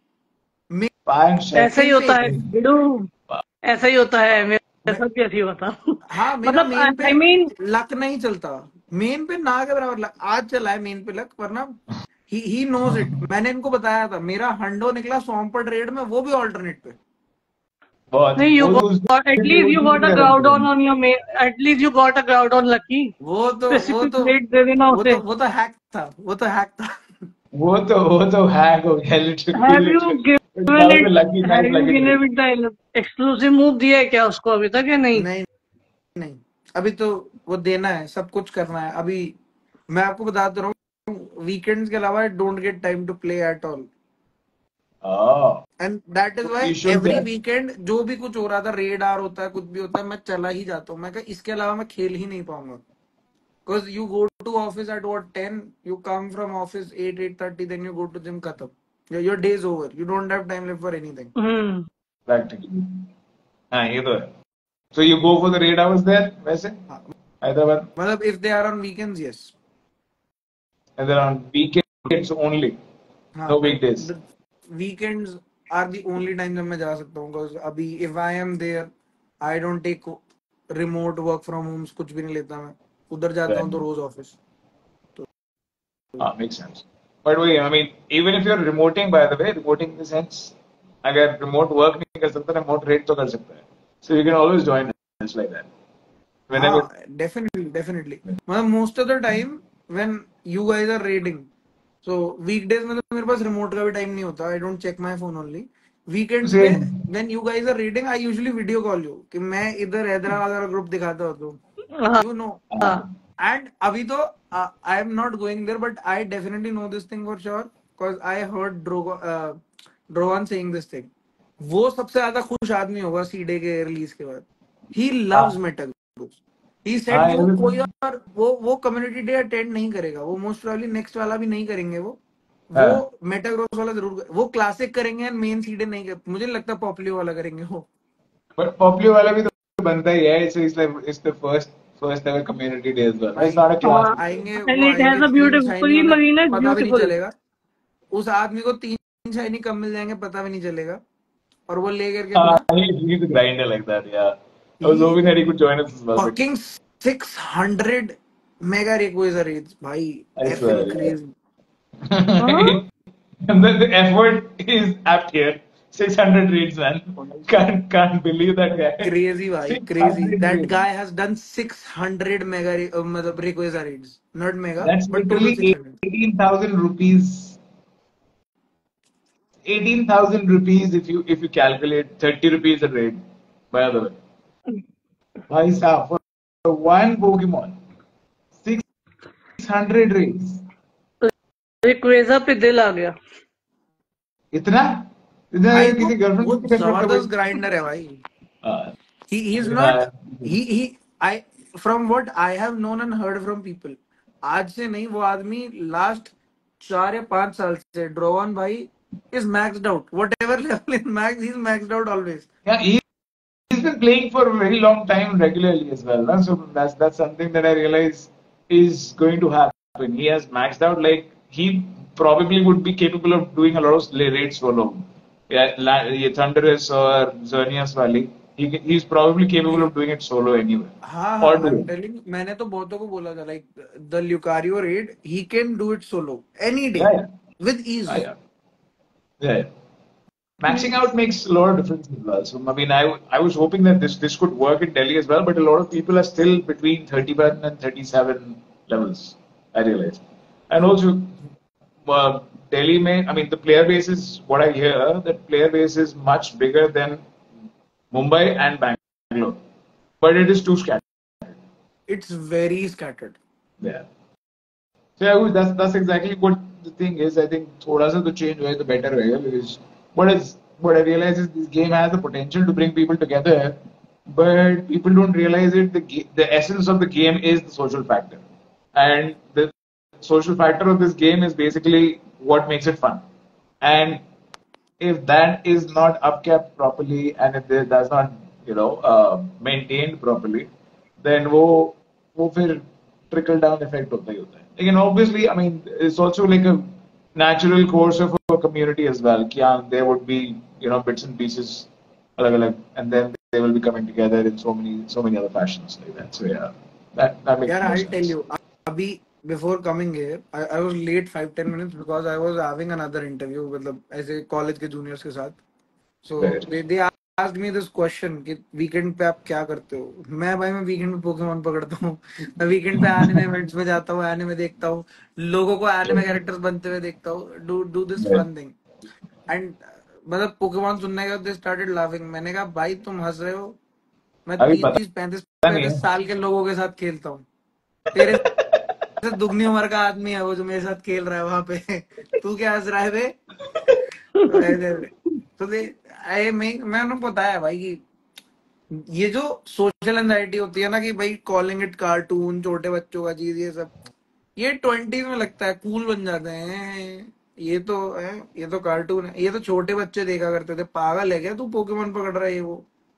पांच ऐसा ही होता है सेकंड बिडू, ऐसा ही होता है मेरे साथ भी ऐसे ही हुआ था. हाँ मेरा मतलब मेन पे आई मीन लक नहीं चलता, मेन पे ना के बराबर लक. आज चला है मेन पे लक, वरना ही ही नोज इट. मैंने इनको बताया था मेरा हंडो निकला सोमपट रेड में, वो भी ऑल्टरनेट पे. बहुत. नहीं, you वो got उस- at least you got a उस- ground on on your main. At least you got a ground on lucky. वो तो वो Specific तो rate दे देना वो उसे. तो वो तो हैक था, वो तो हैक था. वो तो वो तो हैक हो गया literally Have you literally given that was a it? lucky Have nice you lucky given trip. it the exclusive move दिया है क्या उसको अभी तक या नहीं? नहीं नहीं, अभी तो वो देना है, सब कुछ करना है अभी। मैं आपको बताता रहा हूँ, वीकेंड्स के अलावा I don't get time to play at all, Oh, and that is so why you should every then. Weekend जो भी कुछ हो रहा था, रेड आर होता है, कुछ भी होता है, मैं चला ही जाता हूँ। मैं कहा इसके अलावा मैं खेल ही नहीं पाऊंगा, because you go to office at what ten, you come from office at eight thirty, then you go to gym, खत्म, your day is over, you don't have time left for anything. Hmm Practically. हाँ ये तो है. So you go for the raid hours there वैसे Hyderabad मतलब if they are on weekends, yes. and then on weekends only, हाँ, no weekdays. Weekends are the only time जब मैं जा सकता हूँ, बिकॉज अभी if I am there, I don't take remote work from homes, कुछ भी नहीं लेता मैं, उधर जाता Right. हूँ तो रोज office. Ah, makes sense. But wait, I mean, even if you're remoting, by the way, remoting in the sense, अगर remote work नहीं कर सकता, remote rate तो कर सकता है. So you can always join us like that. Whenever. हाँ, definitely definitely, मतलब most of the time when you guys are raiding, so weekdays में तो मेरे पास रिमोट का भी टाइम नहीं होता, I don't check my phone only. Weekends पे Same. When you guys are raiding, I usually video call you, कि मैं इधर हैदराबाद वाला ग्रुप दिखाता हूँ, तो हाँ यू नो। हाँ And अभी तो uh, I am not going there, but I definitely know this thing for sure, because I heard Drogo, uh, Drowan saying this thing. वो सबसे ज्यादा खुश आदमी होगा सीडे के रिलीज के बाद। He loves हाँ Metagross. He said हाँ वो ये कोई भी. और वो वो कम्युनिटी डे अटेंड नहीं करेगा, वो मोस्ट प्रोबब्ली नेक्स्ट वाला भी नहीं करेंगे, वो वो हाँ. मेटाग्रोस वाला जरूर, वो क्लासिक करेंगे, मेन सीडे नहीं कर, मुझे नहीं लगता पॉपुलर वाला करेंगे वो। But Popular वाला भी तो बनता ही है. It's it's like it's the first first ever community day as well. It's भाई not a हाँ classic. आएंगे, and वो it आएंगे has a तीन शाइनी beautifully होने, Marina, it's पता भी नहीं beautiful. चलेगा उस आदमी को, तीन शाइनी कब मिल जाएंगे पता भी नहीं चलेगा, और वो ले करके Ah, अपना he, he's a grinder like that. Yeah. I was ही hoping that he could join us as well, but fucking six hundred mega request raids, भाई I effing swear. Yeah. Crazy, हाँ And then the effort is apt here. six hundred reads, man. Can't can't believe that guy. Crazy भाई, crazy. six hundred that reads. Guy has done six hundred mega, मतलब request raids, not mega That's but total literally six hundred. eighteen thousand rupees. eighteen thousand rupees if you if you calculate thirty rupees a raid. By the way, bhai saab, for for one Pokemon, six hundred raids. Rayquaza पे दिल आ गया। इतना इतना भाई वो किसी girlfriend वो को convert कर जबरदस्त भाई. ग्राइंडर है भाई। हाँ, he he is लेकिन not, हाँ, he he I from what I have known and heard from people, आज से नहीं, वो आदमी लास्ट चार या पांच साल से, ड्रोवन भाई is maxed out, whatever level is max, he's maxed out always. yeah, he, he's been playing for a very long time regularly as well. No? So that's that's something that I realize is going to happen. He has maxed out. Like he probably would be capable of doing a lot of raids solo. Yeah, La- yeah, Thunderous or Xerneas Valley. He, he's probably capable of doing it solo anyway. हाँ Or हाँ, do I'm it. telling, मैंने तो बहुतों को बोला था, like the Lucario raid, he can do it solo any day Yeah, yeah. with ease. Ah, yeah. Yeah, yeah. Maxing out makes a lot of difference as well. So I mean, I I was hoping that this this could work in Delhi as well, but a lot of people are still between thirty-one and thirty-seven levels. I realize, and also uh, Delhi may, I mean, the player base is what I hear, that player base is much bigger than Mumbai and Bangalore, but it is too scattered. It's very scattered. Yeah. So yeah, that's that's exactly what the thing is. I think थोड़ा सा तो change हुआ है तो better रहेगा, because what is what I realize is this game has the potential to bring people together, but people don't realize it. The ga- the essence of the game is the social factor, and the social factor of this game is basically what makes it fun. And if that is not upkept properly and if it does not, you know, uh, maintained properly, then वो वो फिर trickle down effect होता ही होता है. Again, obviously, I mean, it's also like a natural course of a community as well. कि हाँ, there would be, you know, bits and pieces अलग अलग, and then they will be coming together in so many so many other fashions like that. So yeah, that that makes Yeah, more I'll sense. tell you. Abhi, before coming here, I, I was late five ten minutes because I was having another interview with the, ऐसे college के juniors के साथ. So Right. they they asked me this question कि weekend पे आप क्या करते हो? मैं भाई मैं वीकेंड पे पोकेमोन पकड़ता हूँ, मैं वीकेंड पे एनिमे इवेंट्स में जाता हूँ, एनिमे देखता हूँ, लोगों को एनिमे कैरेक्टर्स बनते हुए देखता हूँ, do do this fun thing and मतलब पोकेमोन सुनने के बाद दे स्टार्टेड लाफिंग। मैंने कहा भाई तुम हंस रहे हो, मैं अभी तीस तीस पैंतीस पता नहीं पैंतीस है। साल के लोगों के साथ खेलता हूँ, तेरे से दुगनी उम्र का आदमी है वो जो मेरे साथ खेल रहा है वहां पे तू क्या हंस रहा है बे? तो ऐसे- तो दे आई मैं मैं उन्हें बताया भाई कि ये जो सोशल एंजाइटी होती है ना कि भाई कॉलिंग इट कार्टून, छोटे बच्चों का चीज, ये सब ये ट्वेंटीज में लगता है कूल बन जाते हैं। ये तो है, ये तो कार्टून है, ये तो छोटे बच्चे देखा करते थे, पागल है क्या तू पोकेमोन पकड़ रहा है ये वो?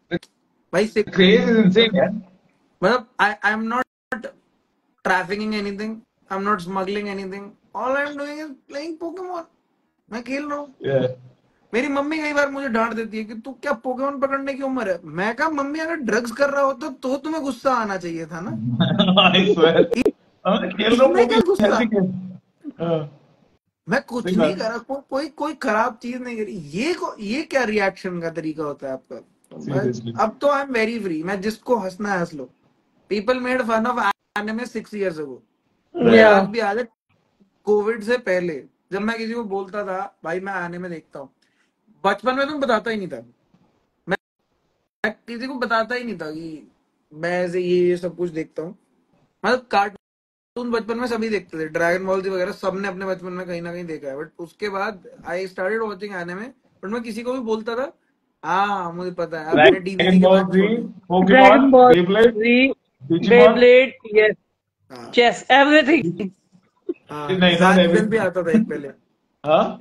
भाई सिर्फ क्रेज इज इनसेन यार। मतलब I I am not trafficking anything, I am not smuggling anything, all I am doing is playing Pokemon. मैं खेल रहा हूँ। Yeah. मेरी मम्मी कई बार मुझे डांट देती है कि तू क्या पोकेमोन पकड़ने की उम्र है? मैं कहा मम्मी अगर ड्रग्स कर रहा होता तो तुम्हें गुस्सा आना चाहिए था ना, I swear. मैं खेल रहा हूँ इसमें क्या पोकेमोन गुस्सा? ऐसे खेल। हाँ, मैं कुछ सही नहीं बात। करा, को, कोई कोई खराब चीज नहीं करी, ये को, ये क्या रिएक्शन का तरीका होता है आपका? तो मैं Seriously. अब तो आई एम वेरी फ्री, मैं जिसको हंसना है हंस लो। People made fun of anime six years ago, मुझे Right. आज Yeah. भी याद है कोविड से पहले जब मैं किसी को बोलता था भाई मैं एनिमे देखता हूँ, बचपन में तो बताता ही नहीं था, मैं मैं किसी को बताता ही नहीं था कि मैं ऐसे ये ये सब कुछ देखता हूँ। मतलब कार्टून बचपन में सभी देखते थे, ड्रैगन बॉल जी वगैरह सबने अपने बचपन में कहीं ना कहीं देखा है, बट उसके बाद I started watching anime. But मैं किसी को भी बोलता था हाँ मुझे पता है, अब मैंने Dragon डीबीसी के Ball बाद छोड़ Z, दिया। Dragon Pokemon, Ball Beyblade, Z, Digimon. Beyblade, yes, हाँ chess, everything. हाँ, नहीं, not जैच बेल भी everything. आता था एक पहले, हाँ?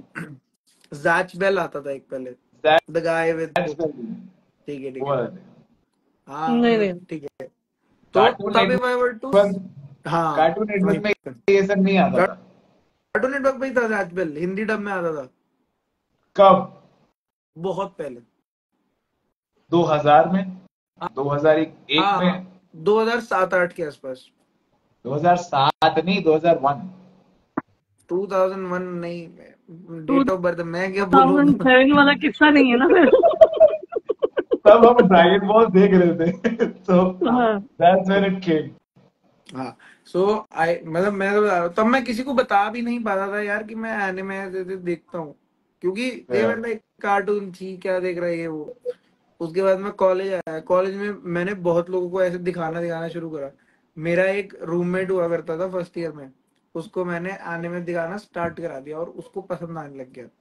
जैच बेल आता था एक पहले, That, the guy with that's book. the ठीक है ठीक है, word. हाँ नहीं मतलब नहीं ठीक है। तो कार्टून तब if I were two, network, हाँ कार्टून वही, नेटवर्क में ये सब नहीं आता था। कार्टून नेटवर्क पे ही था जैच बेल, हिंदी डब में आता था कब? बहुत पहले। दो हज़ार में, दो हज़ार एक हाँ में, दो हज़ार सात आठ के आसपास, दो हज़ार सात नहीं, दो हज़ार एक। टू थाउज़ेंड वन नहीं, डेट ऑफ बर्थ मैं क्या बोलूँ टू थाउज़ेंड सेवन वाला किस्सा नहीं है ना फिर? तब हम ड्रैगन बॉल देख रहे थे so हाँ हाँ that's when it came. हाँ। सो आई मतलब मैं तो बता रहा हूँ, तब मैं किसी को बता भी नहीं पाता था यार कि मैं एनिमे देखता हूँ, क्योंकि they were Yeah. Like cartoon थी क्या देख रहा है ये वो। उसके बाद मैं कॉलेज आया, कॉलेज में मैंने बहुत लोगों को ऐसे दिखाना दिखाना शुरू करा। मेरा एक रूममेट हुआ करता था फर्स्ट ईयर में, उसको मैंने एनिमे दिखाना स्टार्ट करा दिया और उसको पसंद आने लग गया।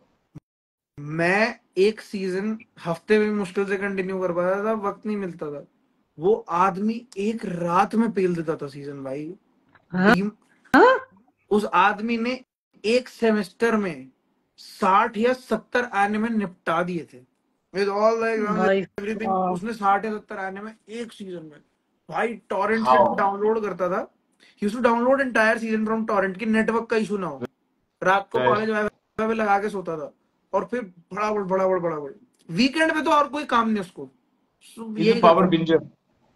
मैं एक सीजन हफ्ते में मुश्किल से कंटिन्यू कर पाता था, वक्त नहीं मिलता था। वो आदमी एक रात में पेल देता था सीजन भाई। हाँ डीम हाँ? उस आदमी ने एक सेमेस्टर में साठ या सत्तर एनिमे निपटा दिए थे, विद ऑल भाई एवरीथिंग। साहब, उसने साठ या सत्तर एनिमे एक सीजन में भाई टॉरेंट से How? डाउनलोड करता था। He used to download entire season from torrent की नेटवर्क का इशू ना हो। रात को Right. कॉलेज वाईफाई पे लगा के सोता था और फिर बड़ा बड़ बड़ा बड़ बड़ा बड़ वीकेंड में तो और कोई काम नहीं उसको, So, He's a यही power करता था। binger.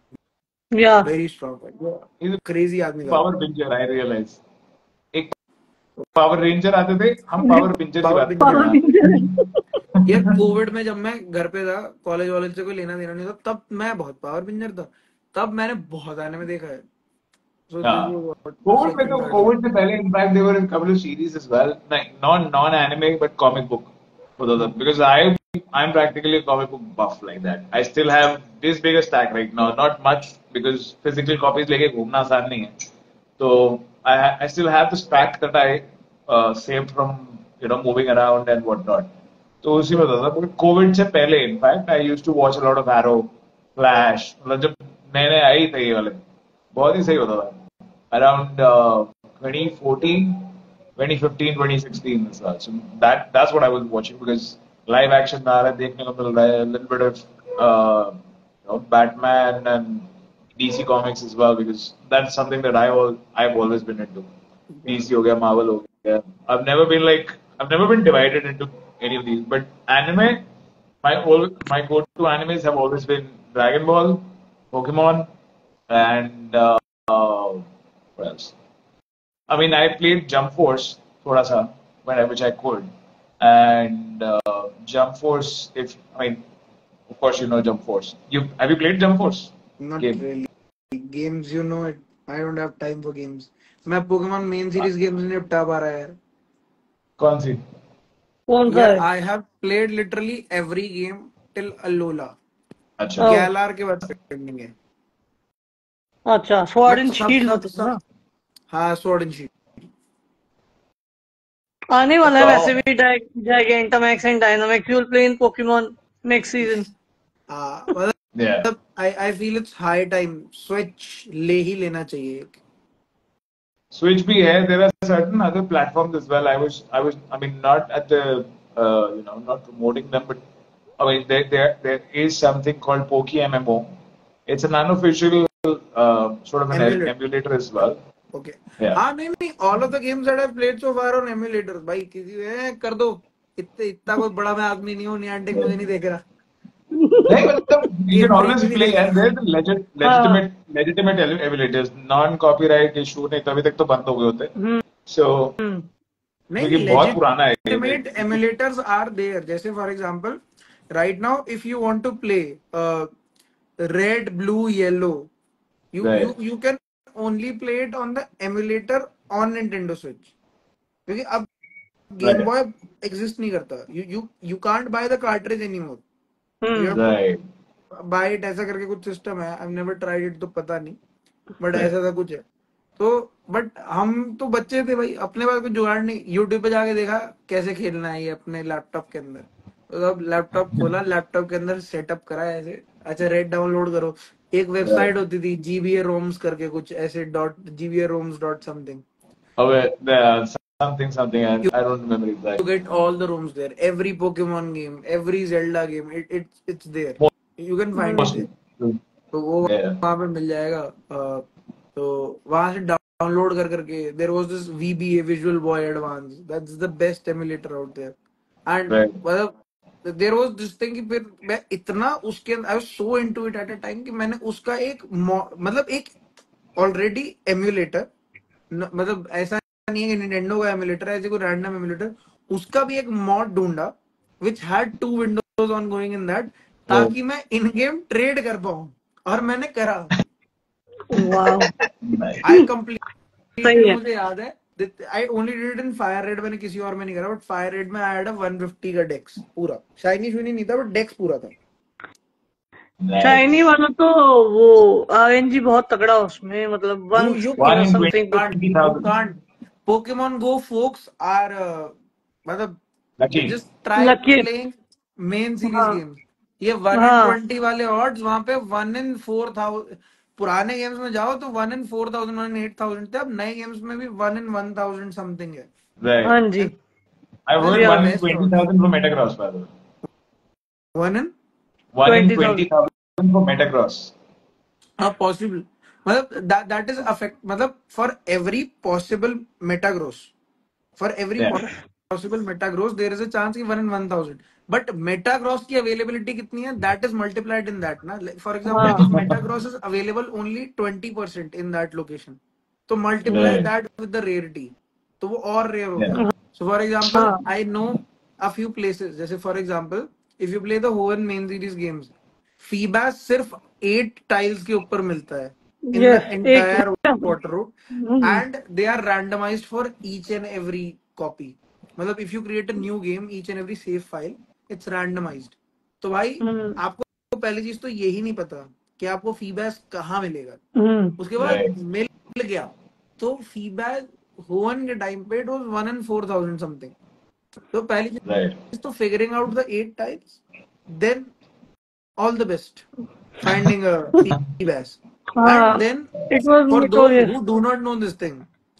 या very strong, He's a crazy आदमी था। power binger. I realize. एक पावर रेंजर आते थे, हम पावर बिंजर की पावर बात कर बिंजर पावर रहे हाँ। बिंजर। यार कोविड में जब मैं घर पे था, कॉलेज वॉलेज से कोई लेना देना नहीं था, तब मैं बहुत पावर बिंजर था। तब मैंने बहुत आने में देखा है। सो हैं। दिस हाँ. वाज कोविड में सेकंड तो थर्ड ईयर। कोविड से पहले in fact they were in couple of series as well. Not non anime but comic book. Because I I'm practically a comic book buff like that. I still have this bigger stack right now. Not much because physical copies लेके घूमना आसान नहीं है. So I I still have the stack that I uh, saved from you know moving around and whatnot. तो उसी में होता था क्योंकि कोविड से पहले in fact I used to watch a lot of Arrow, Flash, मतलब जब नए नए आई थे ये वाले बहुत ही सही होता था. Around uh, twenty fourteen, twenty fifteen, twenty sixteen as well. So that that's what I was watching because live action आ रहा है देखने को मिल रहा है, a little bit of uh, you know, Batman and D C comics as well because that's something that I all I've always been into. D C हो गया, Marvel हो गया. I've never been like I've never been divided into any of these, but anime, my all my go-to animes have always been Dragon Ball, Pokemon, and uh, uh, what else? I mean, I played Jump Force थोड़ा सा when I, which I could, and uh, Jump Force. If I mean, Of course, you know Jump Force. You have you played Jump Force Not game? really. Games, you know it. I don't have time for games. मैं Pokemon main series games नहीं निपटा पा रहा यार. कौन सी? कौन सा यार है? I have played literally every game till Alola. अच्छा. Oh, गैलार के बाद पेंडिंग है. अच्छा, स्वॉर्ड बट एंड सब शील्ड सब मतलब सब ना. हाँ स्वॉर्ड एंड शील्ड. आने वाला है वैसे तो भी Gigantamax and Dynamax. You will play in Pokemon next season. हाँ मतलब yeah. I I feel it's high time switch ले ही लेना चाहिए. Switch भी है. There are certain other platforms as well. I was, I was, I mean, not at the, uh, you know, not promoting them, but I mean, there, there, there is something called Poke M M O. It's an unofficial, uh, sort of an Emulator. emulator as well. Okay. Yeah. हाँ नहीं नहीं all of the games that I've played so far on emulators. भाई किसी ए, कर दो. इतने इतना कोई बड़ा मैं आदमी नहीं हूँ. नियांटिक मुझे नहीं देख रहा. नहीं मतलब you game can freak always भी नहीं play देख and रहा. there's legit, हाँ. legitimate, legitimate emulators, non-copyright issue नहीं तभी तक तो बंद हो गए होते. हम्म. So हम्म. नहीं क्योंकि बहुत पुराना है ये. legitimate emulators are there. जैसे for example, right now if you want to play uh, red, blue, yellow, you Right. you you can only play it on the emulator on Nintendo Switch. क्योंकि अब Game Right. Boy exist नहीं करता. You you you can't buy the cartridge anymore. You hmm. have to Right. buy it. ऐसा करके कुछ system है. I've never tried it तो पता नहीं. But Right. ऐसा था कुछ है. तो बट हम तो बच्चे थे भाई. अपने पास कोई जुगाड़ नहीं. यूट्यूब पे जाके देखा कैसे खेलना है ये अपने लैपटॉप के अंदर. तो अब लैपटॉप खोला. लैपटॉप के अंदर सेटअप करा ऐसे. अच्छा रेड डाउनलोड करो. एक वेबसाइट होती थी जीबीए रोम्स करके कुछ ऐसे dot GBA roms dot something. Oh, wait, there something something I, I don't remember You exactly. get all the rooms there. Every Pokemon game, every Zelda game, it it's it's there. You can find it there. Mostly. तो वो Yeah. वहाँ पे मिल जाएगा. अ, तो वहां से download कर करके there was this V B A Visual Boy Advance. That's the best emulator out there. And Right. मतलब देयर वाज दिस थिंग कि फिर मैं इतना उसके अंदर I was so into it at a time कि मैंने उसका एक मो- मतलब एक ऑलरेडी एम्यूलेटर मतलब ऐसा नहीं है कि निंटेंडो का एमुलेटर है ऐसे कोई रैंडम एमुलेटर. उसका भी एक मॉड ढूंढा which had to windows on going in that ताकि मैं इन गेम ट्रेड कर पाऊं. और मैंने करा. वाह. Nice. I completed. सही है. मुझे याद है I only did it in Fire Red. मैंने किसी और में नहीं करा. बट फायर रेड में I had a one fifty का डेक्स पूरा. शाइनी शुनी नहीं था बट डेक्स पूरा था. Shiny Nice. वाला तो वो आरएनजी बहुत तगड़ा उसमें मतलब You one you One in समथिंग. can't twenty you thousand. can't. Pokemon Go folks are uh, मतलब Lucky. just try lucky. playing main series हाँ. games. ये वन इन हाँ. ट्वेंटी वाले odds वहां पे वन इन फोर थाउजेंड. पुराने games में जाओ तो one in four thousand one in eight thousand थे. अब नए गेम्स में भी one in one thousand something है. Right. हाँ जी. I And heard the Yeah. one in best twenty odds. thousand for Metagross, by the way. One in One in twenty twenty thousand. thousand for Metagross. हाँ possible. मतलब that that is affect मतलब for every possible metagross, for every Yeah. possible metagross there is a chance कि one in one thousand. But metagross की availability कितनी है that is multiplied in that ना. Like, for example हाँ. if metagross is available only twenty percent in that location तो multiply Right. that with the rarity तो वो और rare हो Yeah. गया. So for example हाँ. I know a few places. जैसे for example if you play the Hoenn main series games, Feebas सिर्फ eight tiles के ऊपर मिलता है in the यस. एक entire water route. Hmm. And they are randomized for each and every copy. मतलब if you create a new game, each and every save file, it's randomized. तो भाई हम्म. आपको पहली चीज तो यही नहीं पता कि आपको फीबैस कहाँ मिलेगा. हम्म. उसके बाद Right. मिल गया तो फीबैस होवन के टाइम पे it was one in four thousand something. तो पहली Right. चीज तो figuring out the eight types. Then all the best finding a Feebas. हाँ. And then It was for those notorious. who do not know this thing,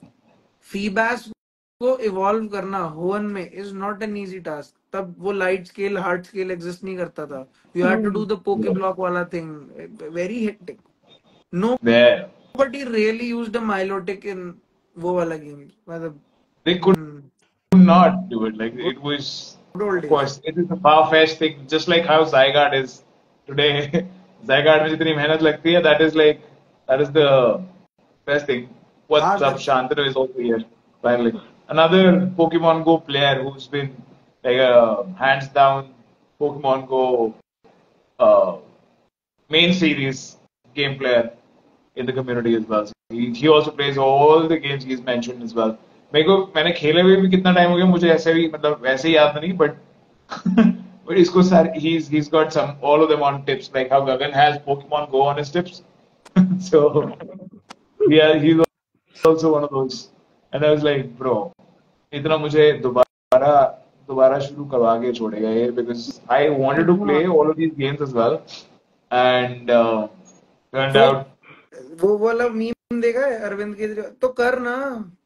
Feebas को evolve करना Hoenn में is not an easy task. तब वो light scale hard scale exist नहीं करता था. You had to do the Pokeblock वाला thing. Very hectic. No There. But he really used a Milotic in वो वाला गेम. मतलब They could hmm, not do it. Like it was, good old of days. course, it is a far-fetched thing. Just like how Zygarde is today. Zygarde में जितनी मेहनत लगती है, that is like, that is the best thing. हाँ What's up? that Shantanu is also here. Finally, another Pokemon Go player who's been like a hands down Pokemon Go uh, main series game player in the community as well. So he, he also plays all the games he's mentioned as well. मेरे को मैंने खेले हुए भी कितना time हो गया मुझे ऐसे भी मतलब वैसे ही याद नहीं but but इसको sir he's he's got some all of them on tips like how Gagan has Pokemon Go on his tips. So yeah, he's also one of those. And I was like, bro, इतना मुझे दोबारा दोबारा शुरू करवा के छोड़ेगा ये because I wanted to play all of these games as well and uh, turned वो out वो वाला मीम देखा है अरविंद केजरीवाल तो कर ना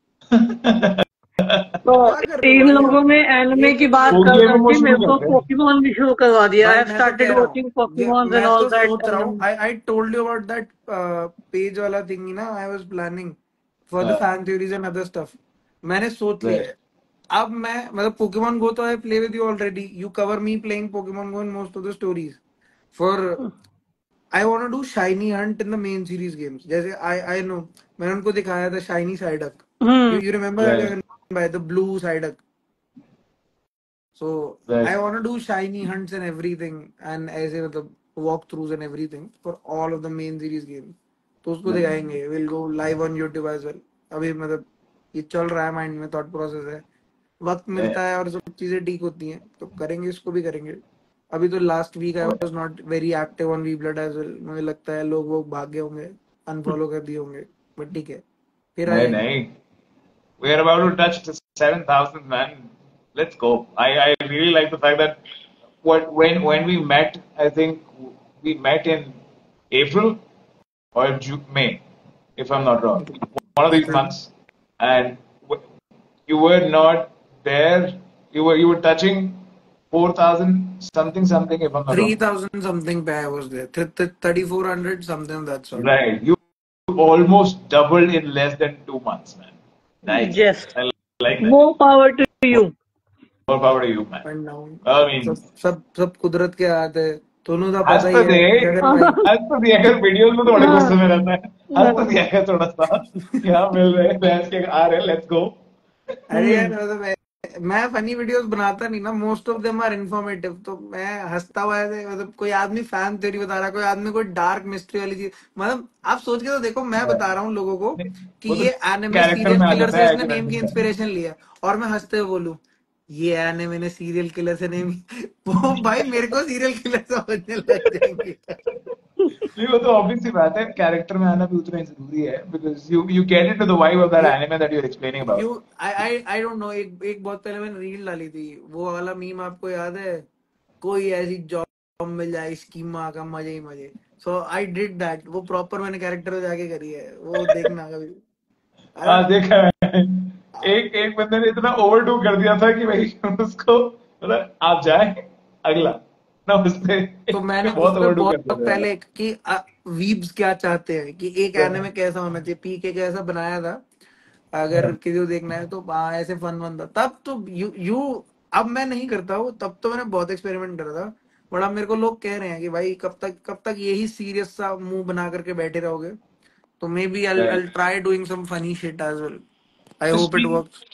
तो क्या कर रहे हो इन भाई लोगों आप में एनिमे एक की बात कर पोकेमोन करके शुरू मेरे को करते हैं पोकेमॉन भी शुरू करवा दिया। आई भाई हैव मैं तो स्टार्टेड कह रहा वाचिंग हूँ ये पोकेमॉन एंड मैं ऑल तो दैट सोच रहा हूँ anime. I I told you about that page वाला थिंग ना I was planning for the uh, fan theories and other stuff मैंने सोच लिया right. है अब मैं मतलब पोकेमॉन गो तो I play with you already you cover me playing Pokemon go in most of the stories for I want to do shiny hunt in the main series games जैसे I I know मैंने उनको दिखाया था shiny Psyduck you you remember Right. By the blue Psyduck So Right. I want to do shiny hunts and everything and ऐसे मतलब walkthroughs and everything for all of the main series games. तो उसको दिखाएंगे we'll go live on YouTube as well. अभी मतलब ये चल रहा है माइंड में थॉट प्रोसेस है वक्त मिलता है और सब चीजें ठीक होती हैं तो करेंगे इसको भी करेंगे अभी तो last week I was not very active on we blood as well मुझे लगता है लोग वो भाग गए होंगे अनफॉलो कर दिए होंगे बट ठीक है फिर आ नहीं जाएंगे नहीं we are about to touch the seven thousand man. Let's go. I, I really like the fact that what when when we met, I think we met in April or June, May, if I'm not wrong. One of these April months, and w- you were not there. You were you were touching four thousand something something, if I'm not three wrong. thousand something पे I was there thirty-four hundred something of that sort Right. You almost doubled in less than two months, man. Nice. Yes, I like that. more power to you. More power to you, man. and down I mean, सब सब सब कुदरत के हाथ है दोनों का आज पता तो ही दे है गगन भाई आज तो दिया कर वीडियोस में तो बड़े गुस्से में रहता है आज तो दिया कर थोड़ा सा क्या मिल रहे हैं भैंस के आ रहे हैं लेट्स गो अरे यार मतलब मैं मैं फनी वीडियोस बनाता नहीं ना most of them are informative तो मैं हंसता हुआ ऐसे मतलब कोई आदमी फैन थ्योरी बता रहा है कोई आदमी कोई डार्क मिस्ट्री वाली चीज मतलब आप सोच के तो देखो मैं बता रहा हूँ लोगों को कि वो तो ये एनिमे कैरेक्टर सीरियल में आ किलर जाता से है इसने एक्टर नेम की इंस्पिरेशन लिया और मैं हंसते हुए बोलूं ये एनिमे ने सीरियल किलर से नेम वो भाई मेरे को सीरियल किलर समझने लग जाएंगे नहीं वो तो ऑब्वियस सी बात है कैरेक्टर में आना भी उतना ही जरूरी है because you you get into the vibe of that ये anime that you are explaining about you I I I don't know एक एक बहुत पहले मैंने रील डाली थी वो वाला मीम आपको याद है कोई ऐसी जॉब मिल जाए स्कीमा का मजे ही मजे सो आई डिड दैट वो प्रॉपर मैंने कैरेक्टर में जाके करी है वो देखना कभी हाँ अरे देखा है एक एक बंदे ने इतना ओवरडू कर दिया था कि भाई उसको मतलब आप जाए अगला ना उसने तो मैंने उस बहुत पे ओवरडू कर बहुत दिया था यार पहले कि वीब्स क्या चाहते हैं कि एक एनिमे कैसा होना चाहिए पी के कैसा बनाया था अगर किसी को देखना है तो हाँ ऐसे फन फन था तब तो यू यू अब मैं नहीं करता हूँ तब तो मैंने बहुत एक्सपेरिमेंट करा था बट अब मेरे को लोग कह रहे हैं कि भाई कब तक कब तक यही सीरियस सा मुंह बना करके बैठे रहोगे तो maybe I Right. I try doing some funny shit as well I So hope it speaking works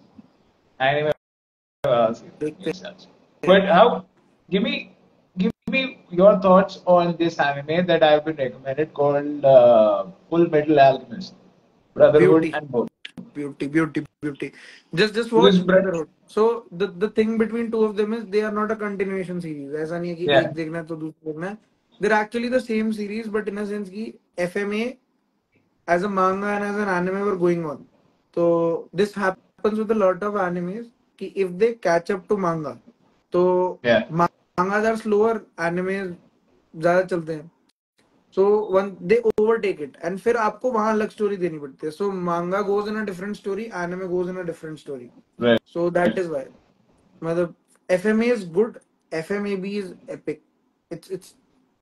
anime, uh, देखते makes sense. But how? Give me, give me your thoughts on this anime that I've been recommended called uh, Full Metal Alchemist, Brotherhood beauty and both. beauty beauty beauty just just watch Because Brad, brotherhood so the the thing between two of them is they are not a continuation series ऐसा नहीं है कि yeah, एक देखना है तो दूसरा देखना है they're actually the same series but in a sense कि F M A as a manga and as an anime were going on so this happens with a lot of animes कि if they catch up to manga तो yeah, mangas are slower animes ज्यादा चलते हैं so one they overtake it and फिर आपको वहां अलग story देनी पड़ती है so manga goes in a different story anime goes in a different story right. So that is why मतलब FMA is good FMAB is epic it's it's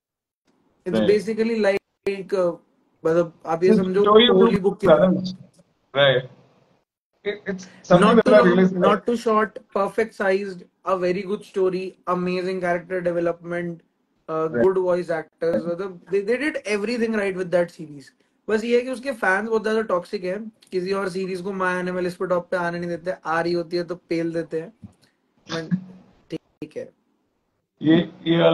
it's Right. Basically like मतलब आप ये The समझो story of holy two book की तरह brothers. Right. It, it's something not that too I long realized. Like, not too short perfect sized a very good story amazing character development uh, right. good voice actors मतलब they, they did everything right with that series बस ये है कि उसके fans बहुत ज्यादा toxic है किसी और सीरीज को माय एनिमल इस पे टॉप पे आने नहीं देते आ रही होती है तो पेल देते हैं बट ठीक है ये ये वाला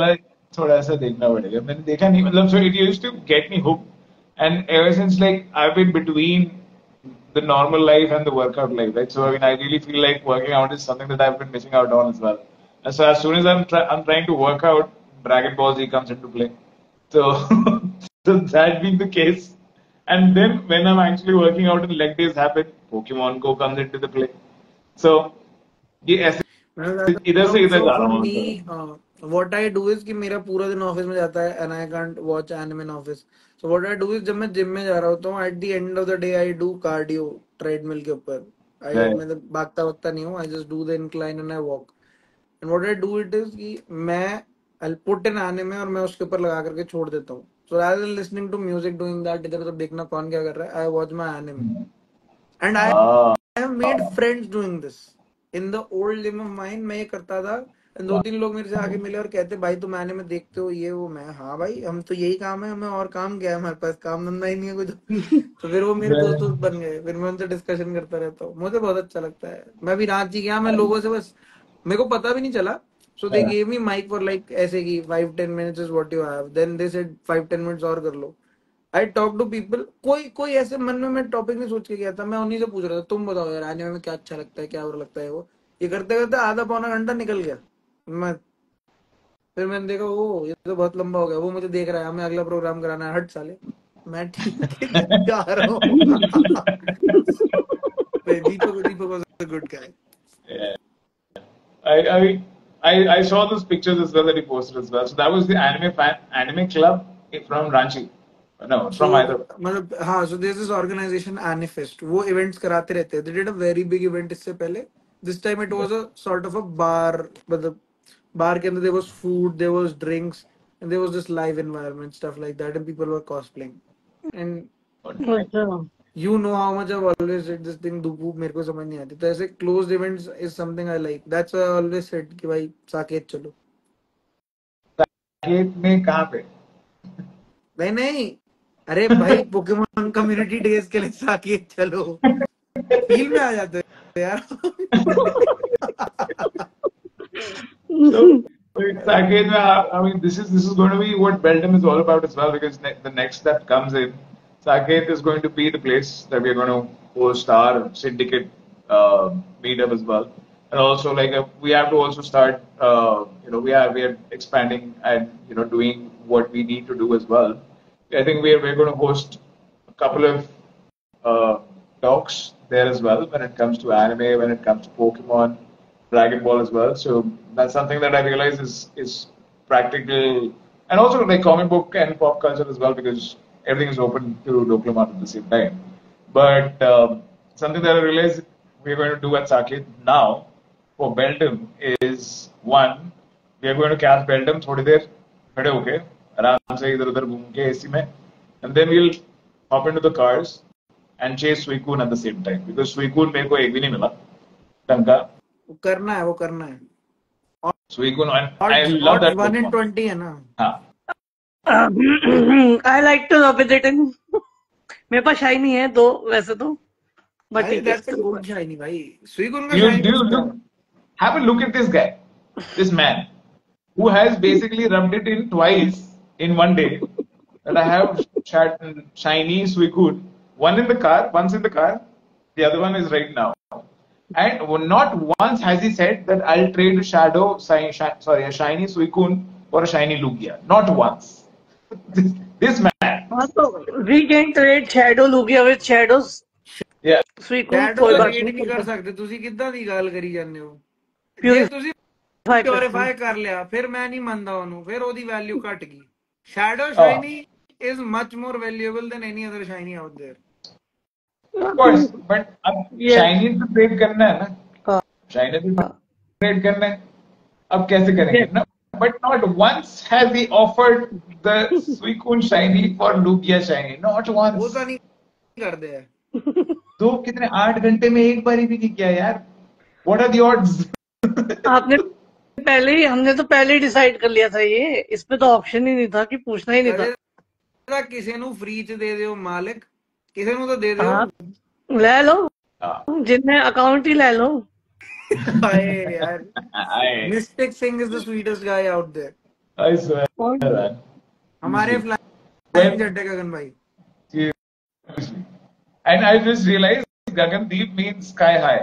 थोड़ा सा देखना पड़ेगा. मैंने देखा नहीं, मतलब so it used to get me hooked, and ever since like I've been between the normal life and the workout life, right? So I mean, I really feel like working out is something that I've been missing out on as well. And so as soon as I'm try- I'm trying to work out, Dragon Ball Z comes into play. So, so that being the case, and then when I'm actually working out and leg days happen, Pokemon Go comes into the play. So ये ऐसे इधर So, से इधर so जा रहा for हूँ मैं me, थोड़ा. uh, what I do is कि मेरा पूरा दिन ऑफिस में जाता है and I can't watch anime in office. So what I do is जब मैं जिम में जा रहा होता हूँ at the end of the day I do cardio treadmill के ऊपर. I Right. मतलब भागता वगता नहीं हूँ. I just do the incline and I walk. And what I do it is कि मैं I'll put in anime और मैं उसके ऊपर लगा करके छोड़ देता हूँ. So rather than listening to music doing that इधर उधर देखना कौन क्या कर रहा है, I watch my anime. And I Ah. I have made friends doing this. In the old gym of mine मैं ये करता था. And दो तीन लोग मेरे से आगे मिले और कहते भाई तुम anime देखते हो ये वो. मैं हाँ भाई हम तो यही काम है, हमें और काम क्या है, हमारे पास काम धंधा ही नहीं है कुछ. तो फिर वो मेरे दोस्त दोस्त बन गए. फिर मैं उनसे डिस्कशन करता रहता हूँ. मुझे बहुत अच्छा लगता है. मैं भी रांची गया, मैं लोगों से बस मेरे को पता भी नहीं चला. So they gave me mic for like ऐसे की five ten minutes is what you have. Then they said five ten minutes और कर लो. I talk to people. कोई कोई ऐसे मन में मैं टॉपिक नहीं सोच के गया था. मैं उन्हीं से पूछ रहा था तुम बताओ यार एनिमे में क्या अच्छा लगता है, क्या बुरा लगता है. वो ये करते करते आधा पौना घंटा निकल गया. मैं फिर मैंने देखा वो ये तो बहुत लंबा हो गया. वो मुझे देख रहा है, हमें अगला प्रोग्राम कराना है, हट साले. मैं ठीक है जा रहा हूँ. Deepak Deepak was a good guy. Yeah. I, I I I saw those pictures as well that he posted as well. So that was the anime fan anime club from Ranchi. No, from So either. मतलब हाँ, so there's this organization Anifest. वो events कराते रहते हैं. They did a very big event इससे पहले. This time it was a sort of a bar. मतलब bar के अंदर there was food, there was drinks, and there was this live environment stuff like that, and people were cosplaying. And अच्छा. you know how much I've always said this thing. दुपू मेरे को समझ नहीं आती. तो ऐसे closed events is something I like. That's why I always said कि भाई साकेत चलो. साकेत में कहाँ पे? नहीं नहीं अरे भाई पोकेमोन कम्युनिटी डेज के लिए साकेत चलो. फील में आ जाते हैं यार. So, Saket, I mean, this is this is going to be what Belgium is all about as well, because ne- the next that comes in, Saket is going to be the place that we're going to host our syndicate uh, meetup as well, and also like uh, we have to also start, uh, you know, we are we are expanding and you know doing what we need to do as well. I think we're we're going to host a couple of uh, talks there as well when it comes to anime, when it comes to Pokemon, Dragon Ball as well. So that's something that I realize is is practical, and also like comic book and pop culture as well, because everything is open to Doklamon at the same time. But um, something that I realize we're going to do at Saket now for Belgium is one, we are going to catch Belgium थोड़ी देर खड़े होके आराम से इधर उधर घूम के AC में, and then we'll hop into the cars and chase Suicune at the same time, because Suicune मेरे को एक भी नहीं मिला ढंग का. वो करना है वो करना है. Suicune, and I Odds love odds that one in Pokemon. twenty है ना. हाँ. I like to rub it in. मेरे पास शाइनी है दो वैसे तो, but भाई ठीक है. that's a good shiny भाई. सुइकुन का Do you, shiny do you अच्छा look, है. have a look at this guy, this man, who has basically rubbed it in twice in one day. That I have chat, shiny Suicune, one in the car, once in the car, the other one is right now. And not once has he said that I'll trade a shadow, sorry, a shiny Suicune for a shiny Lugia. Not once. This, this man. हाँ तो we can trade shadow Lugia with shadows. Yeah. Suicune Shadow कोई का बात trade नहीं नहीं कर करते. सकते. ਤੁਸੀਂ ਕਿੱਦਾਂ ਦੀ ਗੱਲ ਕਰੀ ਜਾਂਦੇ ਹੋ. ਜੇ Purify ਤੁਸੀਂ करते. ਪਿਓਰੀਫਾਈ ਕਰ ਲਿਆ ਫਿਰ ਮੈਂ ਨਹੀਂ ਮੰਨਦਾ ਉਹਨੂੰ. ਫਿਰ ਉਹਦੀ ਵੈਲਿਊ ਘਟ ਗਈ. Shadow Oh, shiny is much more valuable than any other shiny out there. of course. But अब Yes. shiny to trade करना है ना. हाँ. Shiny to trade करना है. अब कैसे करेंगे? Yes. No, but not once has he offered the Suicune shiny for Lugia shiny. Not वो once. तो नहीं करते हैं. दो कितने आठ घंटे में एक बारी भी नहीं किया यार. What are the odds? आपने पहले ही हमने तो पहले ही डिसाइड कर लिया था ये. इसमें तो ऑप्शन ही नहीं था कि पूछना ही नहीं था. ਕਦੇ ਤਾਂ ਕਿਸੇ ਨੂੰ ਫ੍ਰੀ ਚ ਦੇ ਦਿਓ ਮਾਲਿਕ. ਕਿਸੇ ਨੂੰ ਤਾਂ ਦੇ ਦਿਓ. हाँ ले लो, Ah, जिनने अकाउंट ही ले लो. ਹਾਏ यार. I, Mystic Singh is the sweetest guy out there. I swear, और man. हमारे Seriously. फ्लाइंग When, जड्डे गगन भाई. seriously. And I just realized Gagandeep means sky high,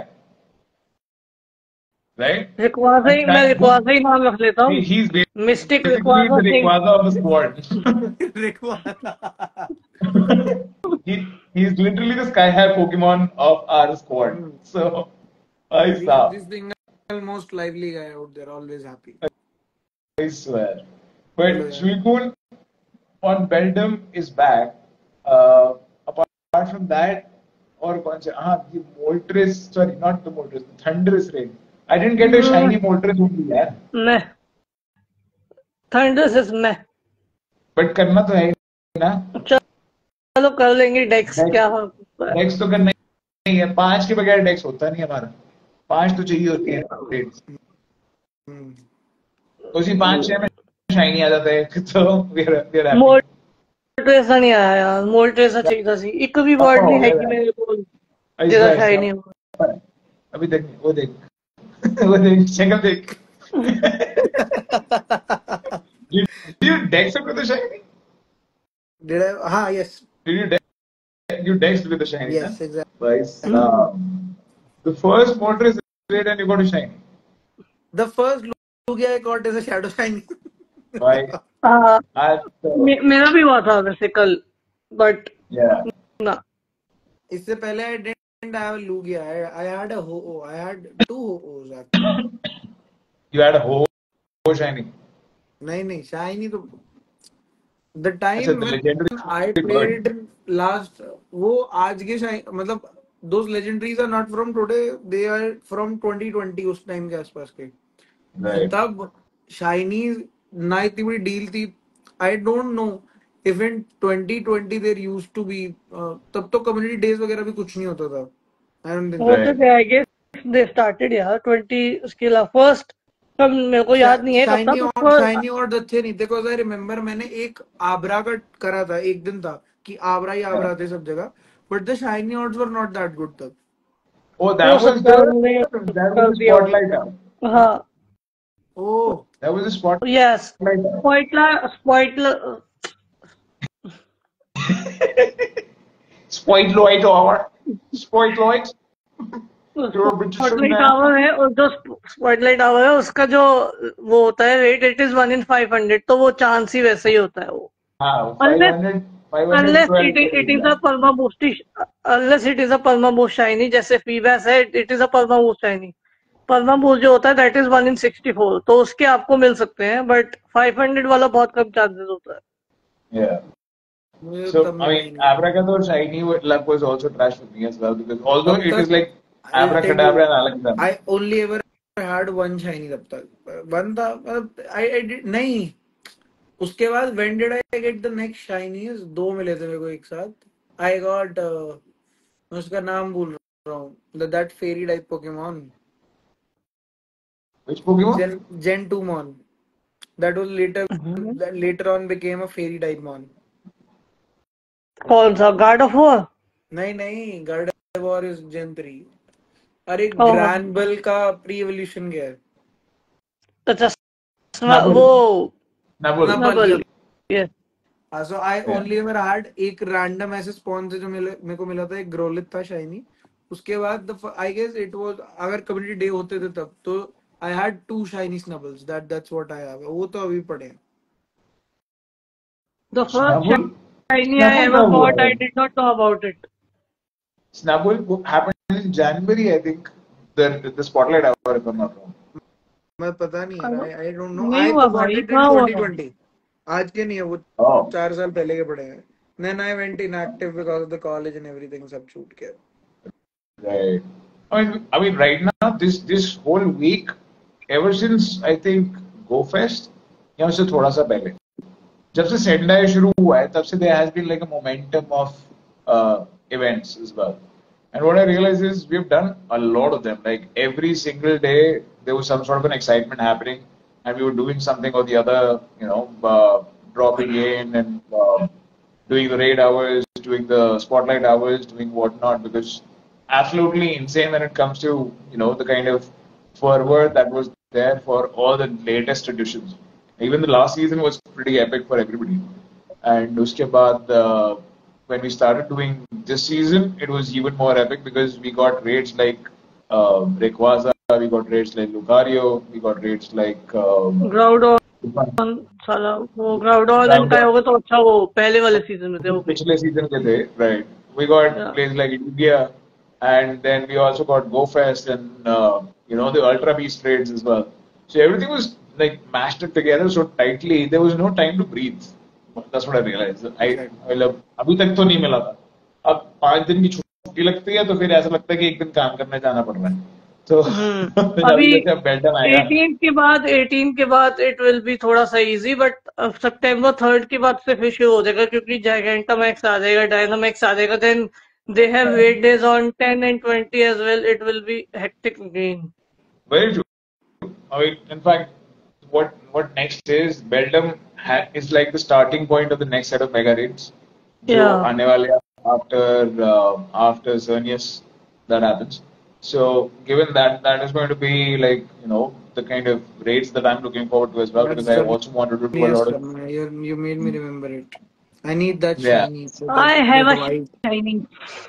right? रिकवाजा he And मैं that रिकवाजा ही नाम रख लेता he, हूँ. he's mystic basically Rayquaza the Singh. Rayquaza of the squad. Rayquaza. he he's literally the sky high Pokemon of our squad. Hmm. So I This saw. this single most lively guy out there, always happy. I swear. But Hello, yeah. Suicune on Beldum is back. Uh, apart, apart from that, or कौन से हाँ the Moltres, sorry not the Moltres, the Thunderous Rain. I didn't get a shiny Moltres only यार. मैं thunder's is मैं. But करना तो है ही ना. चलो कर लेंगे डेक्स. क्या होता है? डेक्स तो करना नहीं है. पांच के बगैर डेक्स होता नहीं हमारा. पांच तो चाहिए होती है. Hmm. उसी पांच छह में शाइनी आ जाता है तो we are we are happy. Moltres नहीं आया यार. मोल्ट्रेस चाहिए था सी. एक भी वर्ड नहीं है कि मेरे को जरा शाइनी हो. अभी देख वो देख वो देख शक्ल देख. Did you dex up with the shiny? Did I? Ah, yes. Did you dex? You dexed with the shiny? Yes, huh? exactly. Nice. Uh, the first motor is great and you got a shiny. The first Lugia I caught is a shadow shiny. Why? हाँ, I, मे- मेरा भी हुआ था वैसे कल. But yeah. ना. इससे पहले I didn't have Lugia. I, I had a Ho-Oh. I had two Ho-Ohs actually. You had a whole, whole shiny. नहीं नहीं shiny तो the अच्छा, time the when legendary I played it in last वो आज के shiny मतलब those legendaries are not from today. They are from twenty twenty उस time के आसपास के. Right. तब shiny ना इतनी बड़ी deal थी. I don't know if in twenty twenty there used to be uh, तब तो community days वगैरह भी कुछ नहीं होता था. I don't think वो so. तो आई गेस दे स्टार्टेड यार ट्वेंटी उसके अलावा फर्स्ट कब मेरे को याद नहीं है कब था. शाइनी but और first- शाइनी और अच्छे नहीं थे. बिकॉज़ आई रिमेम्बर मैंने एक आबरा का करा था. एक दिन था कि आबरा ही आबरा थे सब जगह. But the shiny odds were not that good तब. Oh, हो that was सकता है the उन्होंने that कर was the दिया. spotlight up. हाँ. Oh That was the spotlight yes. up. Spotlight spotlight Spoitloid hour. Spoitloid. Spotlight hour है और जो स्पॉटलाइट आवर है उसका जो वो होता है rate it is one in five hundred. तो वो चांस ही वैसे ही होता है वो. हाँ, Unless- five hundred, five hundred, Unless twelve. it, it is a perma boost, unless it is a perma boost shiny, जैसे फीबैस है, it is a perma boost shiny. perma boost जो होता है that is one in sixty-four, तो उसके आपको मिल सकते हैं. बट five hundred वाला बहुत कम चांसेस होता है. Yeah. मुझे So तब I mean, Abracadabra shiny luck was also trash for me as well because although तब it तक- is like I'll tell Abracadabra you, and Alakazam. I only ever had one shiny तब तक. One था मतलब I I did नहीं. उसके बाद when did I get the next shinies? दो मिले थे मेरे को एक साथ. I got uh, मैं उसका नाम भूल रहा हूँ. The that fairy type Pokemon. Which Pokemon? Gen Gen two Mon. That was later that later on became a fairy type Mon. कौन सा गार्ड ऑफ वॉर? नहीं नहीं Gardevoir is Gen three. अरे Oh. ग्रैंबल का प्री एवोल्यूशन गया है. अच्छा Snubbull. वो Snubbull. Snubbull. Yes. हाँ, so I Yeah. only ever had एक रैंडम ऐसे स्पॉन से जो मिले मेरे को मिला था. एक ग्रोलिथ था शाइनी. उसके बाद आई गेस इट वाज अगर कम्युनिटी डे होते थे तब तो I had two shiny Snubbulls. That that's what I have. वो तो अभी पड़े हैं. The first Snubbull. shiny I ever Snubbull. got, I did not know about it. Snubbull happened in January, I think. The the spotlight hour, if I'm not wrong. मैं पता नहीं. I I don't know. नहीं I हुआ तो got भाई, it in कहाँ हुआ twenty twenty. आज के नहीं है वो. Oh. चार साल पहले के पड़े हैं. Then I went inactive because of the college and everything. सब छूट गया. Right. I mean, I mean, right now, this this whole week, ever since I think Go Fest, या उससे थोड़ा सा पहले, जब से Sendai शुरू हुआ है, तब से there has been like a momentum of uh, events as well. And what I realized is we've done a lot of them. Like every single day, there was some sort of an excitement happening, and we were doing something or the other. You know, uh, dropping in and uh, doing the raid hours, doing the spotlight hours, doing whatnot. Because absolutely insane when it comes to you know the kind of fervor that was there for all the latest editions. Even the last season was pretty epic for everybody. And uske baad, uh, when we started doing this season, it was even more epic because we got raids like uh, Rayquaza, we got raids like Lucario, we got raids like um, Groudon साला वो Groudon and कायोगा तो अच्छा वो पहले वाले season में थे वो पिछले सीजन के थे, right? We got Yeah. places like India, and then we also got GoFest and uh, you know the Ultra Beast raids as well. So everything was like mashed it together so tightly. There was no time to breathe. That's what I realized. I मतलब अभी तक तो नहीं मिला था. अब पांच दिन की छुट्टी लगती है तो फिर ऐसा लगता है कि एक दिन काम करने जाना पड़ रहा है. तो अभी जैसे अब बेल्टन आएगा. अठारह के बाद अठारह के बाद इट विल बी थोड़ा सा इजी बट सितंबर थर्ड के बाद से फिर शुरू हो जाएगा क्योंकि जायगेंटामैक्स आ जाएगा डायनामैक्स आ जाएगा then they have wait days on ten and twenty as well it will be hectic again. Very true. I mean, in fact, what what next is Beldam ha- is like the starting point of the next set of mega raids. जो Yeah. आने वाले हैं after uh, after Xerneas that happens. So given that that is going to be like you know the kind of raids that I'm looking forward to as well because I That's also wanted to do a yes, lot of Karna, you you made me remember it. I need that yeah. shiny. So I that, have that a white. shining.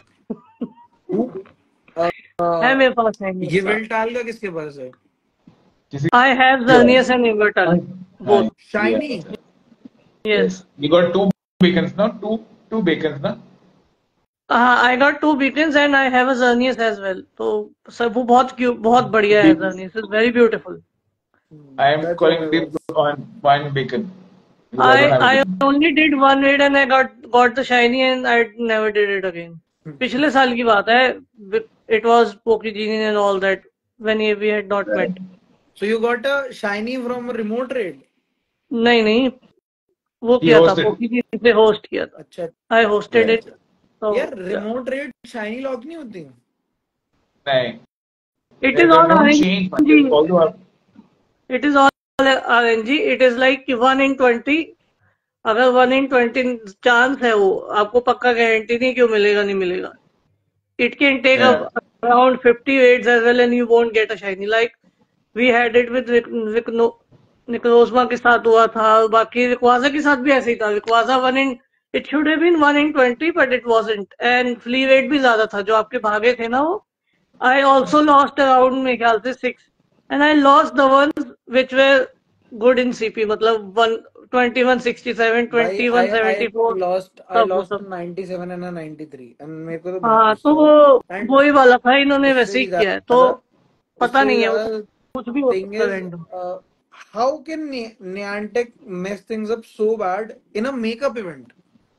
Uh, है मेरे पास shining ये सा. विल्टाल का किसके पास है? किसी I have Xerneas and Invertal both. Shiny. Yeah. Yes. You got two beacons, no? Two two beacons, no? Uh, I got two beacons and I have a Xerneas as well. तो sir वो बहुत cute बहुत बढ़िया है Xerneas. It's very beautiful. I am That's calling what I deep was. on one beacon. Because I don't I have a I beacon. only did one raid and I got got the shiny and I never did it again. पिछले साल की बात है. It was Pokegenie and all that when we had not met. So you got a shiny from a remote raid. नहीं नहीं वो He किया था hosted. Pokegenie से host किया था. अच्छा. I hosted Right. it. So यार remote raid shiny lock नहीं होती. नहीं. it They, is they all don't R N G. change much. Although I- It is all R N G. It is like one in twenty. अगर one in twenty chance है वो आपको पक्का guarantee नहीं क्यों मिलेगा नहीं मिलेगा. It can take Yeah. up around fifty raids as well and you won't get a shiny. Like we had it with Vic, Vic, no, Nikrosma के साथ हुआ था. बाकी Rayquaza के साथ भी ऐसे ही था. Rayquaza one in it should have been one in twenty but it wasn't. And flea rate भी ज्यादा था जो आपके भागे थे ना वो. I also lost around मेरे ख्याल से six and I lost the ones which were good in C P मतलब one twenty-one sixty-seven, भाई twenty-one I I seventy-four lost I सब वो lost सब. ninety-seven and a ninety-three and मेरे को तो बहुत हाँ तो गुस्सा वो है. And वही वाला था इन्होंने उससे वैसे ही भी किया है तो ज्यादा पता उससे भी नहीं है वो ज्यादा कुछ भी हो thing सकता है is random. uh, how can Ni- Niantic mess things up so bad in a makeup event?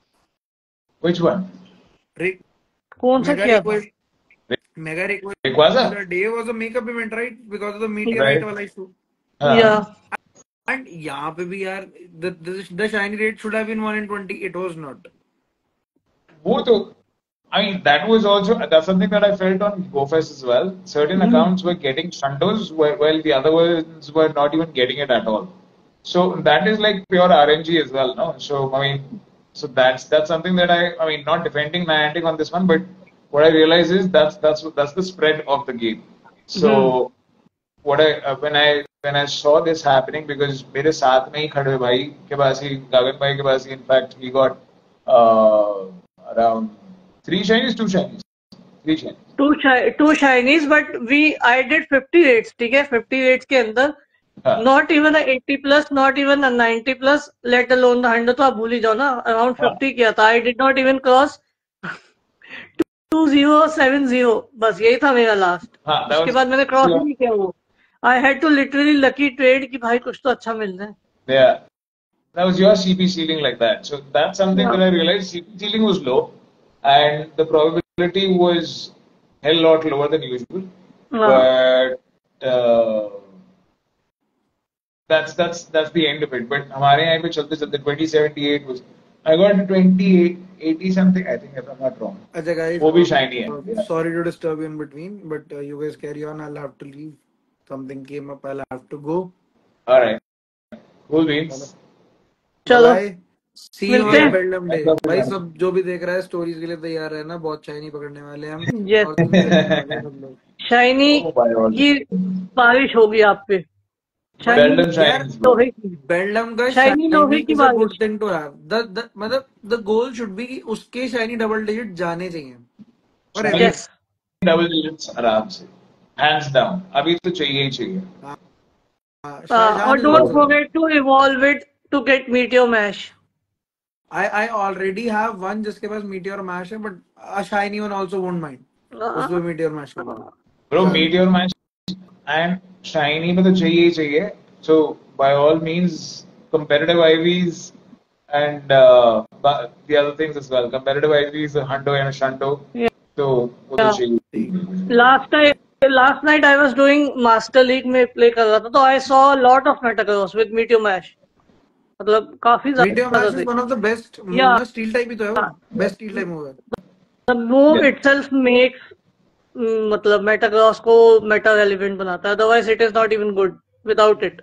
Which one? Re- कौन सा Mega किया था? request Mega request Rayquaza? the day was a makeup event, right? Because of the meteorite Right. वाला issue. हाँ. Yeah. And यहाँ पे भी यार the, the the shiny rate should have been one in twenty. It was not. वो तो I mean that was also that's something that I felt on GoFest as well. Certain Hmm. accounts were getting shuntos while, while the other ones were not even getting it at all. So that is like pure R N G as well, no? So I mean, so that's that's something that I I mean not defending Niantic on this one, but what I realize is that's that's that's the spread of the game. So what I uh, when I when I saw this happening because मेरे साथ में ही खड़े भाई के पास ही गगन भाई के पास ही in fact he got uh, around three shinies, two shinies, three shinies. Two shi- two shinies but we I did fifty raids. ठीक है fifty raids के अंदर हाँ. not even a eighty plus not even a ninety plus let alone the one hundred तो आप भूल ही जाओ ना around हाँ. fifty किया था. I did not even cross two zero seven zero बस यही था मेरा लास्ट. हाँ, that उसके was बाद मैंने क्रॉस yeah. नहीं किया वो. I had to literally lucky trade कि भाई कुछ तो अच्छा मिल जाए. Yeah, that was your C P ceiling like that. So that's something Yeah. that I realized C P ceiling was low, and the probability was hell lot lower than usual. हाँ. But uh, that's that's that's the end of it. But हमारे यहाँ पे चलते चलते twenty seventy-eight was I got twenty eighty something I think if I'm not wrong. अच्छा guys, वो भी shiny है. uh, Yeah. sorry to disturb you in between, but uh, you guys carry on. I'll have to leave. Something came up. I'll have to go. All right. Cool beans. चलो Bye. See you मिलते on हैं. Beldam Day. Beldam भाई Day. सब जो भी देख रहा है स्टोरीज के लिए तैयार है ना. बहुत शाइनी पकड़ने वाले हैं हम Yes. और तुम देखने वाले हैं सब लोग. Shiny Oh, by all. की बारिश होगी आप पे. शाइनी Beldam यार Shiny is good. लोहे की बेल्डम का शाइनी लोहे शाइनी की इज अ गुड बारिश thing to have the the मतलब द गोल शुड बी कि उसके शाइनी डबल डिजिट जाने चाहिए और Shiny every yes double digits आराम से, hands down. अभी तो चाहिए ही चाहिए. और Shahjahan is don't also forget to evolve it to get meteor mash I I already have one जिसके पास मीटियोर मैश है but a shiny one also won't mind उस पे मीटियोर मैश कर दो Bro, चलो Meteor Match and Shiny में तो चाहिए ही चाहिए. So by all means, competitive I Vs and uh, but the other things as well. Competitive I Vs, a Hundo and a Shundo. तो वो तो चाहिए. ठीक last time last night I was doing master league में play कर रहा था तो I saw lot of Metagross with meteor mash मतलब काफी मीटियोर ज्यादा मैश इज थे one of the best move या ना स्टील टाइप ही तो है वो बेस्ट स्टील टाइप मूव है the move Yeah. Itself makes मतलब मेटाक्रॉस को मेटा रेलिवेंट बनाता है otherwise it is not even good without it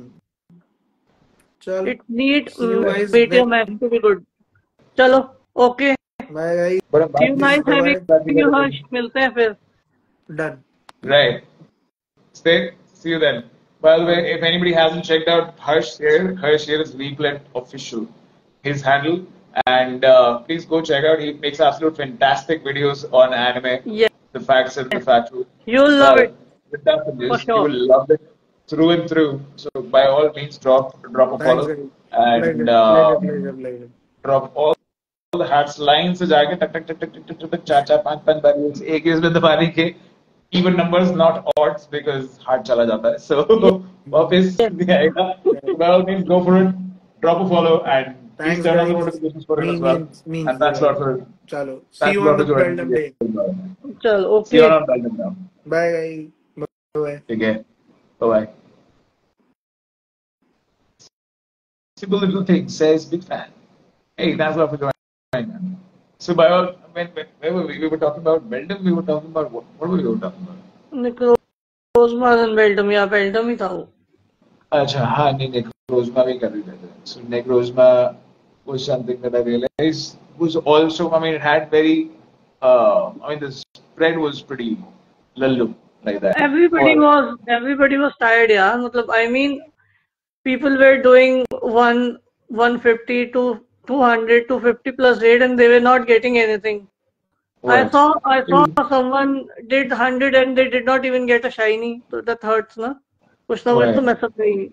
चल it need see you guys meteor mash then to be good चलो okay bye guys But see you nice bye having you Harsh मिलते हैं फिर done right. Stay. See you then. By the way, if anybody hasn't checked out Harsh here, Harsh here is Replet Official, his handle, and uh, please go check out. He makes absolute fantastic videos on anime, yes the facts and the factual. you'll love Well, it with that in for this, you sure will love it through and through. So by all means, drop drop a thanks follow guys and pleasure pleasure uh, pleasure pleasure drop all the hats line से जाके टक टक टक टक टक टक टक चार चार पांच पांच बार एक ही इसमें दबाने के even numbers not odds because heart चला जाता है so वापस नहीं आएगा. By all means, go for it, drop a follow and please thanks turn on the guys notifications for it as mean well. Means means And thanks a lot for चलो see thanks you a on lot the for joining Beldum me. Day चल See you okay on Belgium now. Bye guys bye Take care. Bye bye. Simple little thing says big fan. Hey, thanks a lot for joining. Man. So by all, when, when, where were we? We were talking about Belgium. We were talking about what? What were we talking about? Necrozma Beldum या Beldum ही था वो Acha, हाँ, नहीं, Necrozma भी कर रही थी. So Necrozma was something that I realized was also, I mean, it had very, uh, I mean, the spread was pretty lallu like that. everybody Or, was everybody was tired यार मतलब I mean people were doing one one fifty to two hundred to fifty plus rate and they were not getting anything. I what? saw I saw someone did one hundred and they did not even get a shiny so that hurts ना कुछ ना कुछ तो Right. mess up रहेगी.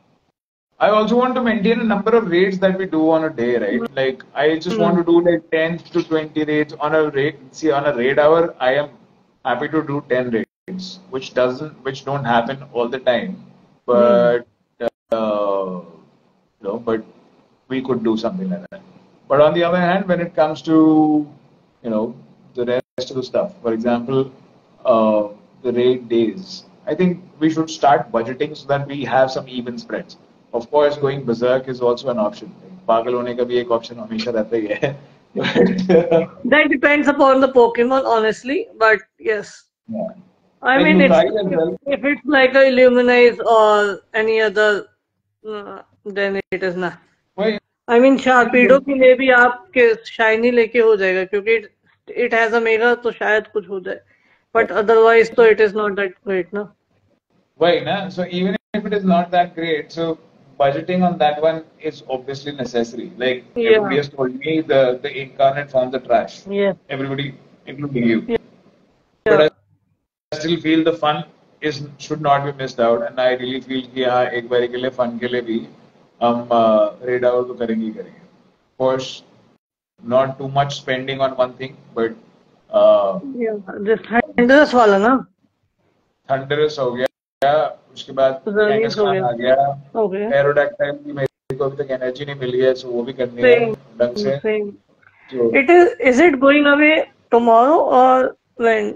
I also want to maintain a number of raids that we do on a day, right? Like, I just want to do like ten to twenty raids on a raid. See, on a raid hour, I am happy to do ten raids, which doesn't, which don't happen all the time. But, uh, you know, but we could do something like that. But on the other hand, when it comes to, you know, the rest of the stuff, for example, uh, the raid days, I think we should start budgeting so that we have some even spreads. Of course, going berserk is also an option. पागल होने का भी एक option हमेशा रहता ही है. But, That depends upon the Pokemon honestly but yes yeah. I Like mean if Lucario as well. if it's like a Illuminize or any other uh, then it is not. Well, I mean Sharpedo के लिए भी आप shiny लेके हो जाएगा क्योंकि it has a mega तो शायद कुछ हो जाए but otherwise तो it is not that great ना. Why, na? So even if it is not that great, so budgeting on that one is obviously necessary. Like Yeah. everybody has told me, the the incarnate forms are trash. Yes. Everybody, including you. Yeah. But I still feel the fun is should not be missed out, and I really feel कि हाँ एक बारी के लिए fun के लिए भी हम raid out तो करेंगे ही करेंगे. Of course, not too much spending on one thing, but uh, Yeah. This Thunderous वाला ना. Thunderous हो गया. उसके बाद Zernies हो Kangaskhan गया. आ गया. Okay. Aerodactyl की मेरे को अभी तक एनर्जी नहीं मिली है, so वो भी करनी है Same. ढंग से. Same. So, It is. Is it going away tomorrow or when?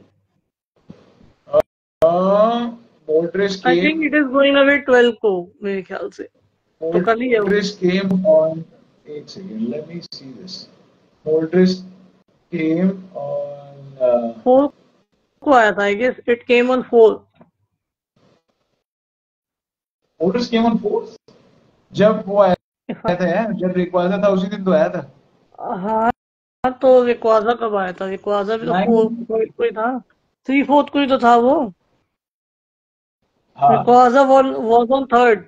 uh, Moltres I think came. it is going away twelve को मेरे ख्याल से. तो कल ही है वो. Moltres came on. Eight second. Let me see this. Moltres came on. Uh, Four को आया था. I guess it came on four. Moltres came on fourth. जब वो आया था यार, जब रिक्वाजा था उसी दिन तो आया था. हाँ तो रिक्वाजा कब आया था? रिक्वाजा भी तो Nine. फोर कोई कोई था. थ्री फोर्थ को ही तो था वो. हाँ, Because of one was on third.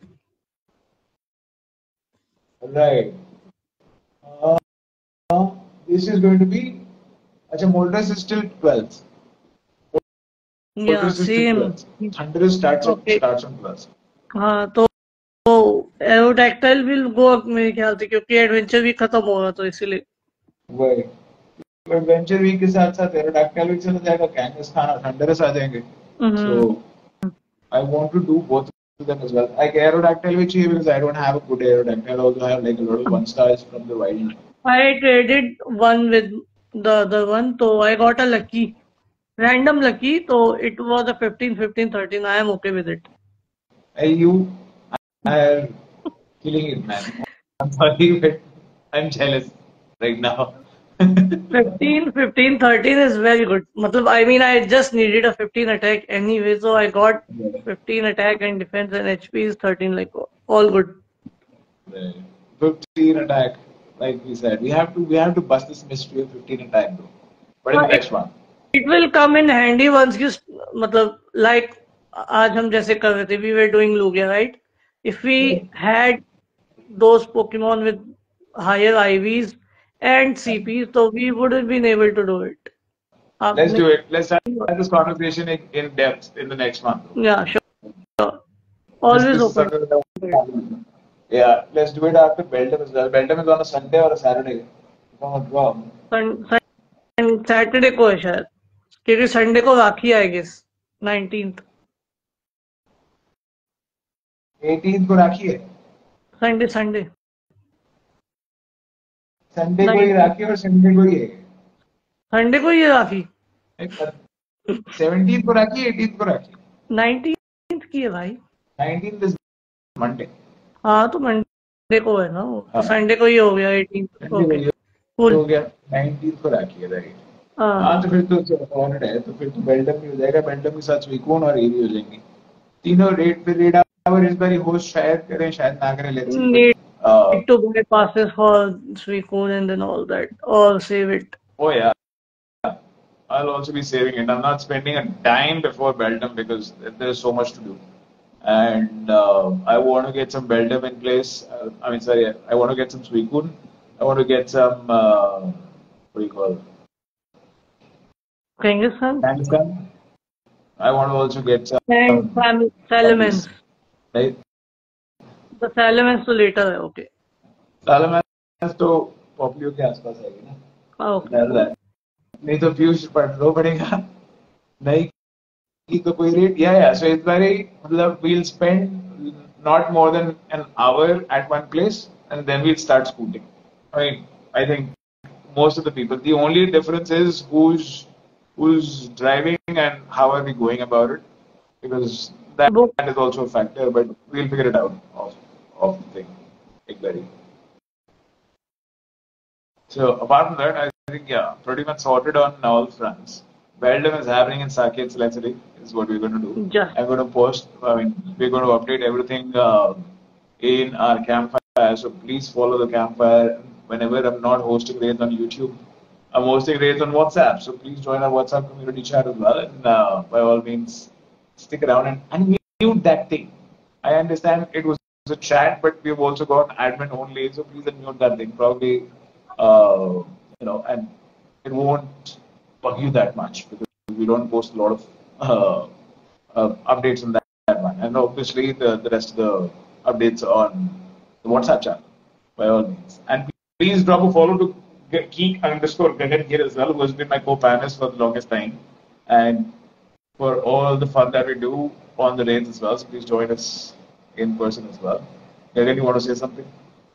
right. Uh, this is going to be. Acha, Moltres is still twelfth. Yeah, Moltres is still same. twelfth. Thunder starts at, Okay. starts on twelfth. हाँ तो तो Aerodactyl will go up मेरे ख्याल से, क्योंकि adventure भी खत्म होगा तो इसीलिए. वही एडवेंचर वीक के साथ साथ एरोडैक्टाइल भी चला जाएगा, कैंगस खान और थंडरस आ जाएंगे. हम्म. So I want to do both of them as well. Like aerodactyl भी चाहिए because I don't have a good aerodactyl. I also have like a lot of one stars from the wild. I traded one with the other one, so I got a lucky, random lucky, so it was a fifteen, fifteen, thirteen. I am okay with it. Hey, you are killing it, man. I'm sorry, but I'm jealous right now. fifteen, fifteen, thirteen is very good. Matlab, I mean, I just needed a fifteen attack anyway, so I got fifteen attack and defense, and H P is thirteen, like all good. Right. fifteen attack, like we said, we have to we have to bust this mystery of fifteen attack, bro. What is the Uh, next one? It will come in handy once you, matlab, like आज हम जैसे कर रहे थे, we were doing Lugia, right? If we had those Pokemon with higher I Vs and C Ps, so we would have been able to do it. Let's आपने do it. Let's have this conversation in, in depth in the next one. Yeah, sure. This, Always this is open. something that yeah, let's do it after Belgium as well. Belgium is on a Sunday or a Saturday, if I'm not wrong. सन- सन- Saturday को है शायद, क्योंकि Sunday को Rakhi I guess nineteenth. eighteenth को राखी है. Sunday Sunday Sunday को ही राखी और संडे को ही है. संडे को ही है राखी. seventeenth को राखी, eighteenth को राखी. नाइनटीन्थ की है भाई. nineteenth is Monday. हाँ तो मंडे को है ना वो, तो हाँ. संडे को ही हो गया एटीन्थ. संडे को ओके ही कूल. हो गया. nineteenth को राखी है, राइट. हाँ हाँ तो फिर तो ऑनर्ड है, तो फिर तो बेल्टम भी हो जाएगा. बेल्टम के साथ स्वीकून और एवी हो जाएंगे तीनों. रेड पे रेड आवर इस बार होस्ट शायद करें, शायद ना करें. Let's see. need to buy passes for Suicune and then all that, or save it. Oh yeah, I'll also be saving it. I'm not spending a dime before Beldum because there's so much to do, and uh, I want to get some Beldum in place. Uh, I mean, sorry, I want to get some Suicune. I want to get some uh, what do you call it? Kangaskhan? Kangaskhan. I want to also get some And Sal- Salamence. right? The Salamence तो later है. Okay. Salamence तो Popplio के आसपास आएगी ना. हाँ, okay. डर रहा है. नहीं तो पीयूष पढ़ना पड़ेगा. नहीं की तो कोई रेट. या या सो इस बार मतलब we'll spend not more than an hour at one place and then we'll start scooting. I mean, I think most of the people. The only difference is who's who's driving and how are we going about it, because that, Both. that is also a factor. But we'll figure it out off off the thing. Very. So apart from that, I think yeah, pretty much sorted on all fronts. Beldum is happening in Saket Select is what we're going to do. Yeah. I'm going to post. I mean, we're going to update everything uh, in our campfire. So please follow the campfire. Whenever I'm not hosting raids on YouTube, I'm hosting raids on WhatsApp. So please join our WhatsApp community chat as well. And uh, by all means, stick around and, and mute that thing. I understand it was a chat, but we've also got admin only. So please unmute that thing. Probably, uh, you know, and it won't bug you that much because we don't post a lot of uh, uh, updates on that, that one. And obviously, the, the rest of the updates on the WhatsApp channel, by all means. And please drop a follow to Geek underscore Gagan here as well, who has been my co-panelist for the longest time. And for all the fun that we do on the raids as well. So please join us in person as well. Gagan, you want to say something?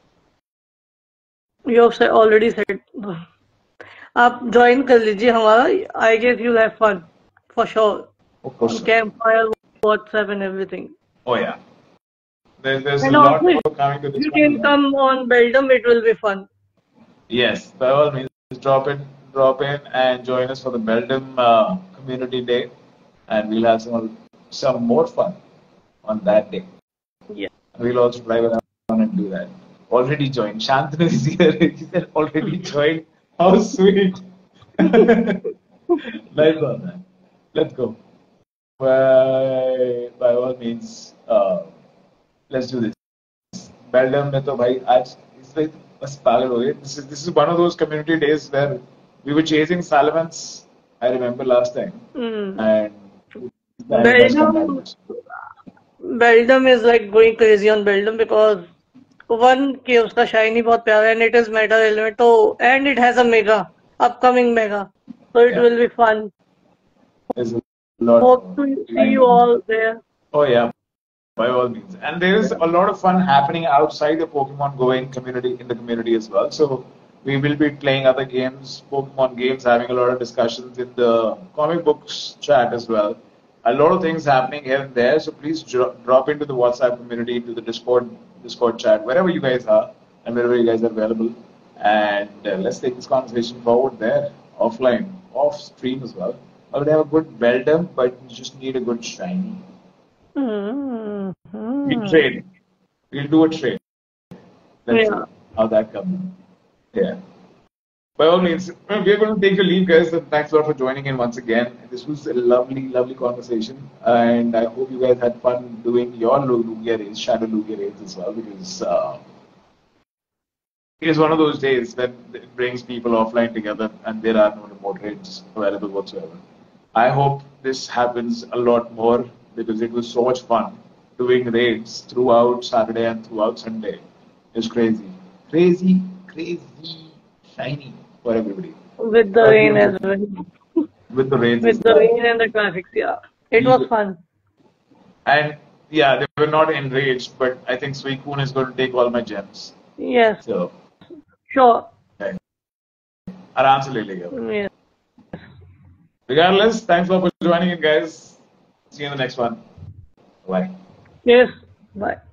You have said, already said. आप join कर लीजिए हमारा. I guess you'll have fun for sure. Of course. Campfire, WhatsApp, and everything. Oh yeah. There, there's And a lot also, more coming to this you one. can come on Beldum. It will be fun. Yes, by all means, drop in, drop in, and join us for the Beldum uh, Community Day, and we'll have some some more fun on that day. Yeah. We'll also drive around and do that. Already joined. Shantanu is here. He said already joined. How sweet. Nice one, man. Let's go. by, by all means, uh, let's do this. Beldam में तो भाई आज इस like बस पागल हो गए. This is this is one of those community days where we were chasing Salamans. I remember last time, Hmm. and that has come back. Beldam, Beldam is like going crazy on Beldam because one कि उसका shiny बहुत प्यारा है and it is meta relevant तो and it has a mega upcoming mega so it Yeah. will be fun. There's a lot. Hope to see you all there. Oh yeah, by all means. And there is a lot of fun happening outside the Pokemon Going community in the community as well. So we will be playing other games, Pokemon games, having a lot of discussions in the comic books chat as well. A lot of things happening here and there. So please dro- drop into the WhatsApp community, into the Discord Discord chat, wherever you guys are and wherever you guys are available. And uh, let's take this conversation forward there, offline, off stream as well. I would have a good Beldam, but you just need a good shiny. Hmm. We trade. We'll do a trade. Let's Yeah. see how that comes. Yeah. By all means, we're going to take a leave, guys. And thanks a lot for joining in once again. This was a lovely, lovely conversation. And I hope you guys had fun doing your Lugia raids, Shadow Lugia raids as well, because uh, it is one of those days that it brings people offline together and there are no remote raids available whatsoever. I hope this happens a lot more because it was so much fun doing raids throughout Saturday and throughout Sunday. It was crazy. Crazy, crazy, shiny for everybody. With the But rain it as was- well. With the raids as With the well. rain and the traffic, yeah. It was fun. And yeah, they were not enraged, but I think Suicune is going to take all my gems. Yes, So, sure. आराम से ले लेगा. Yes. Regardless, thanks a lot for joining in, guys. See you in the next one. Bye. Yes. Bye.